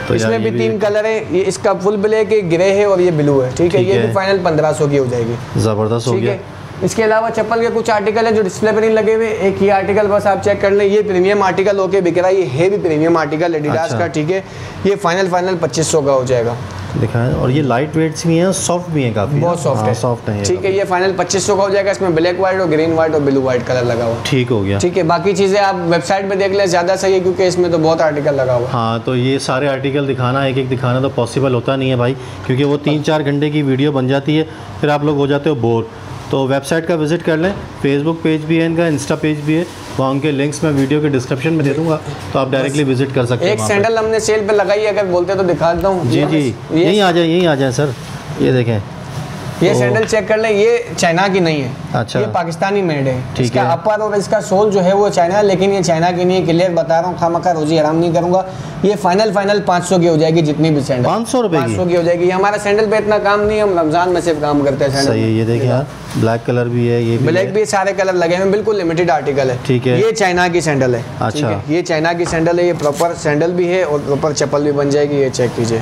तो
इसमें भी तीन कलर है, ये इसका फुल ब्लैक है, ग्रे है और ये ब्लू है, ठीक है। ये भी फाइनल पंद्रह सौ की हो जाएगी।
ज़बरदस्त हो गया।
इसके अलावा चप्पल के कुछ आर्टिकल हैं जो डिस्प्ले पर नहीं लगे हुए, एक ही आर्टिकल बस आप चेक कर लें। ये प्रीमियम आर्टिकल होके बिक रहा है, ये है भी प्रीमियम आर्टिकल एडिडास का, ठीक है। ये फाइनल फाइनल पच्चीस सौ का हो जाएगा।
दिखाएं, और ये लाइट वेट्स भी हैं, सॉफ्ट भी हैं काफ़ी,
बहुत सॉफ्ट है,
सॉफ्ट है,
ठीक है। ये फाइनल पच्चीस सौ का हो जाएगा। इसमें ब्लैक व्हाइट और ग्रीन व्हाइट और ब्लू व्हाइट कलर लगा हुआ,
ठीक हो गया,
ठीक है। बाकी चीज़ें आप वेबसाइट पे देख लें, ज़्यादा सही है क्योंकि इसमें तो बहुत आर्टिकल लगा हुआ।
हाँ, तो ये सारे आर्टिकल दिखाना, एक एक दिखाना तो पॉसिबल होता नहीं है भाई, क्योंकि वो तीन चार घंटे की वीडियो बन जाती है, फिर आप लोग हो जाते हो बोर। तो वेबसाइट का विज़िट कर लें, फेसबुक पेज भी है इनका, इंस्टा पेज भी है, वहाँ उनके लिंक्स मैं वीडियो के डिस्क्रिप्शन में दे दूँगा, तो आप डायरेक्टली विजिट कर सकते हैं।
एक सैंडल हमने सेल पे लगाई है, अगर बोलते तो दिखाता हूँ।
जी जी, यहीं आ जाए, यहीं आ जाए सर, ये देखें,
ये सैंडल चेक कर लें, ये चाइना की नहीं है,
अच्छा,
ये पाकिस्तानी मेड है।
ठीक
इसका
है।
अपर और इसका सोल जो है वो चाइना है, लेकिन ये चाइना की नहीं है, क्लियर बता रहा हूँ, खामखा रोजी हराम नहीं करूँगा। ये फाइनल फाइनल पाँच सौ की हो जाएगी, जितनी भी सैंडल
पाँच सौ रुपये
पाँच सौ की हो जाएगी। हमारा सैंडल पे इतना काम नहीं है, हम रमजान में सिर्फ काम करते हैं सैंडल।
सही है, ये देखिए यार, ब्लैक कलर भी है, ये
ब्लैक भी, सारे कलर लगे हैं, बिल्कुल लिमिटेड आर्टिकल है,
ठीक है।
ये चाइना की सैंडल है,
अच्छा,
ये चाइना की सैंडल है, ये प्रॉपर सैंडल भी है और प्रॉपर चप्पल भी बन जाएगी। ये चेक कीजिए,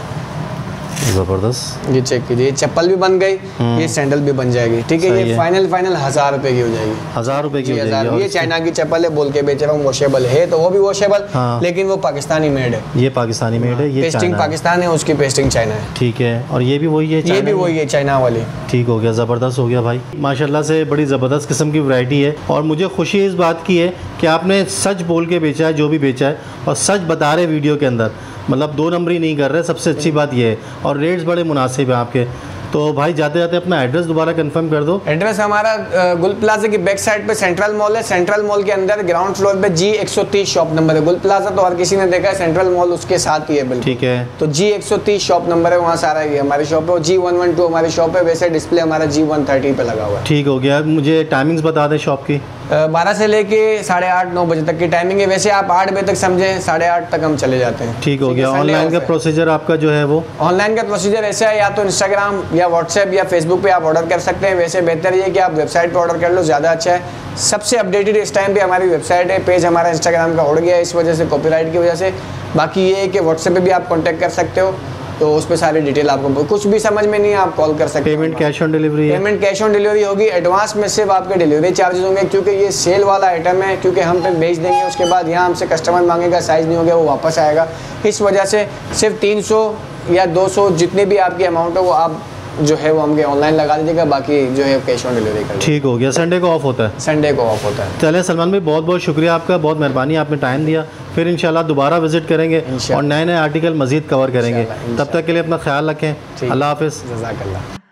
ज़बरदस्त,
ये चेक कीजिए, ये चप्पल भी बन गई, ये सैंडल भी बन जाएगी, ठीक है। ये फाइनल फाइनल हजार रुपए की हो जाएगी,
हजार रुपए की हो जाएगी।
ये चाइना की चप्पल है, बोल के बेच रहा हूँ, वॉशेबल है तो वो भी वॉशेबल,
हाँ।
लेकिन वो पाकिस्तानी मेड है,
ये पाकिस्तानी मेड है, ये
पेस्टिंग पाकिस्तान है, उसकी पेस्टिंग चाइना है,
ठीक है। और ये भी वही है,
ये भी वही है, चाइना वाली,
ठीक हो गया, ज़बरदस्त हो गया भाई, माशाल्लाह से बड़ी ज़बरदस्त किस्म की वैरायटी है। और मुझे खुशी इस बात की है कि आपने सच बोल के बेचा है जो भी बेचा है, और सच बता रहे वीडियो के अंदर, मतलब दो नंबरी नहीं कर रहे, सबसे अच्छी बात ये है। और रेट्स बड़े मुनासिब हैं आपके। तो भाई जाते जाते अपना एड्रेस दोबारा कंफर्म कर दो।
एड्रेस हमारा गुल प्लाजा की बैक साइड पे सेंट्रल मॉल है, सेंट्रल मॉल के अंदर ग्राउंड फ्लोर पे जी एक सौ तीस शॉप नंबर है। गुल प्लाजा तो हर किसी ने देखा है, सेंट्रल मॉल उसके साथ ही है बिल्कुल,
ठीक है।
तो जी एक सौ तीस शॉप नंबर है, वहाँ सारा ये हमारी शॉप है। जी वन वन टू हमारी शॉप है, वैसे डिस्प्ले हमारा जी वन थर्टी पे लगा हुआ है।
ठीक हो गया, मुझे टाइमिंग्स बता दें शॉप की।
बारह से लेके साढ़े आठ नौ बजे तक की टाइमिंग है, वैसे आप आठ बजे तक समझें, साढ़े आठ तक हम चले जाते हैं।
ठीक हो गया। ऑनलाइन का प्रोसीजर आपका जो है वो,
ऑनलाइन का प्रोसीजर ऐसा है, या तो इंस्टाग्राम या व्हाट्सएप या फेसबुक पे आप ऑर्डर कर सकते हैं। वैसे बेहतर ये कि आप वेबसाइट पे ऑर्डर कर लो, ज़्यादा अच्छा है। सबसे अपडेटेड इस टाइम पे हमारी वेबसाइट है, पेज हमारा इंस्टाग्राम का उड़ गया है इस वजह से, कॉपीराइट की वजह से। बाकी ये है कि व्हाट्सएप पे भी आप कॉन्टैक्ट कर सकते हो, तो उस पर सारी डिटेल आपको, कुछ भी समझ में नहीं है आप कॉल कर सकते हैं।
पेमेंट कैश ऑन डिलीवरी है?
पेमेंट कैश ऑन डिलीवरी होगी, एडवांस में सिर्फ आपके डिलीवरी चार्जेस होंगे, क्योंकि ये सेल वाला आइटम है, क्योंकि हम पे भेज देंगे, उसके बाद यहाँ हमसे कस्टमर मांगेगा, साइज़ नहीं हो गया वो वापस आएगा। इस वजह से सिर्फ तीन सौ या दो सौ जितने भी आपकी अमाउंट है वो आप जो है वो हमके ऑनलाइन लगा दीजिएगा, बाकी जो है कैश ऑन डिलीवरी कर।
ठीक हो गया। संडे को ऑफ होता है?
संडे को ऑफ होता है।
चलें सलमान भाई, बहुत बहुत शुक्रिया आपका, बहुत मेहरबानी, आपने टाइम दिया। फिर इंशाल्लाह दोबारा विजिट करेंगे और नए नए आर्टिकल मज़ीद कवर करेंगे। तब तक के लिए अपना ख्याल रखें। अल्लाह हाफ़िज़।
जज़ाकल्लाह।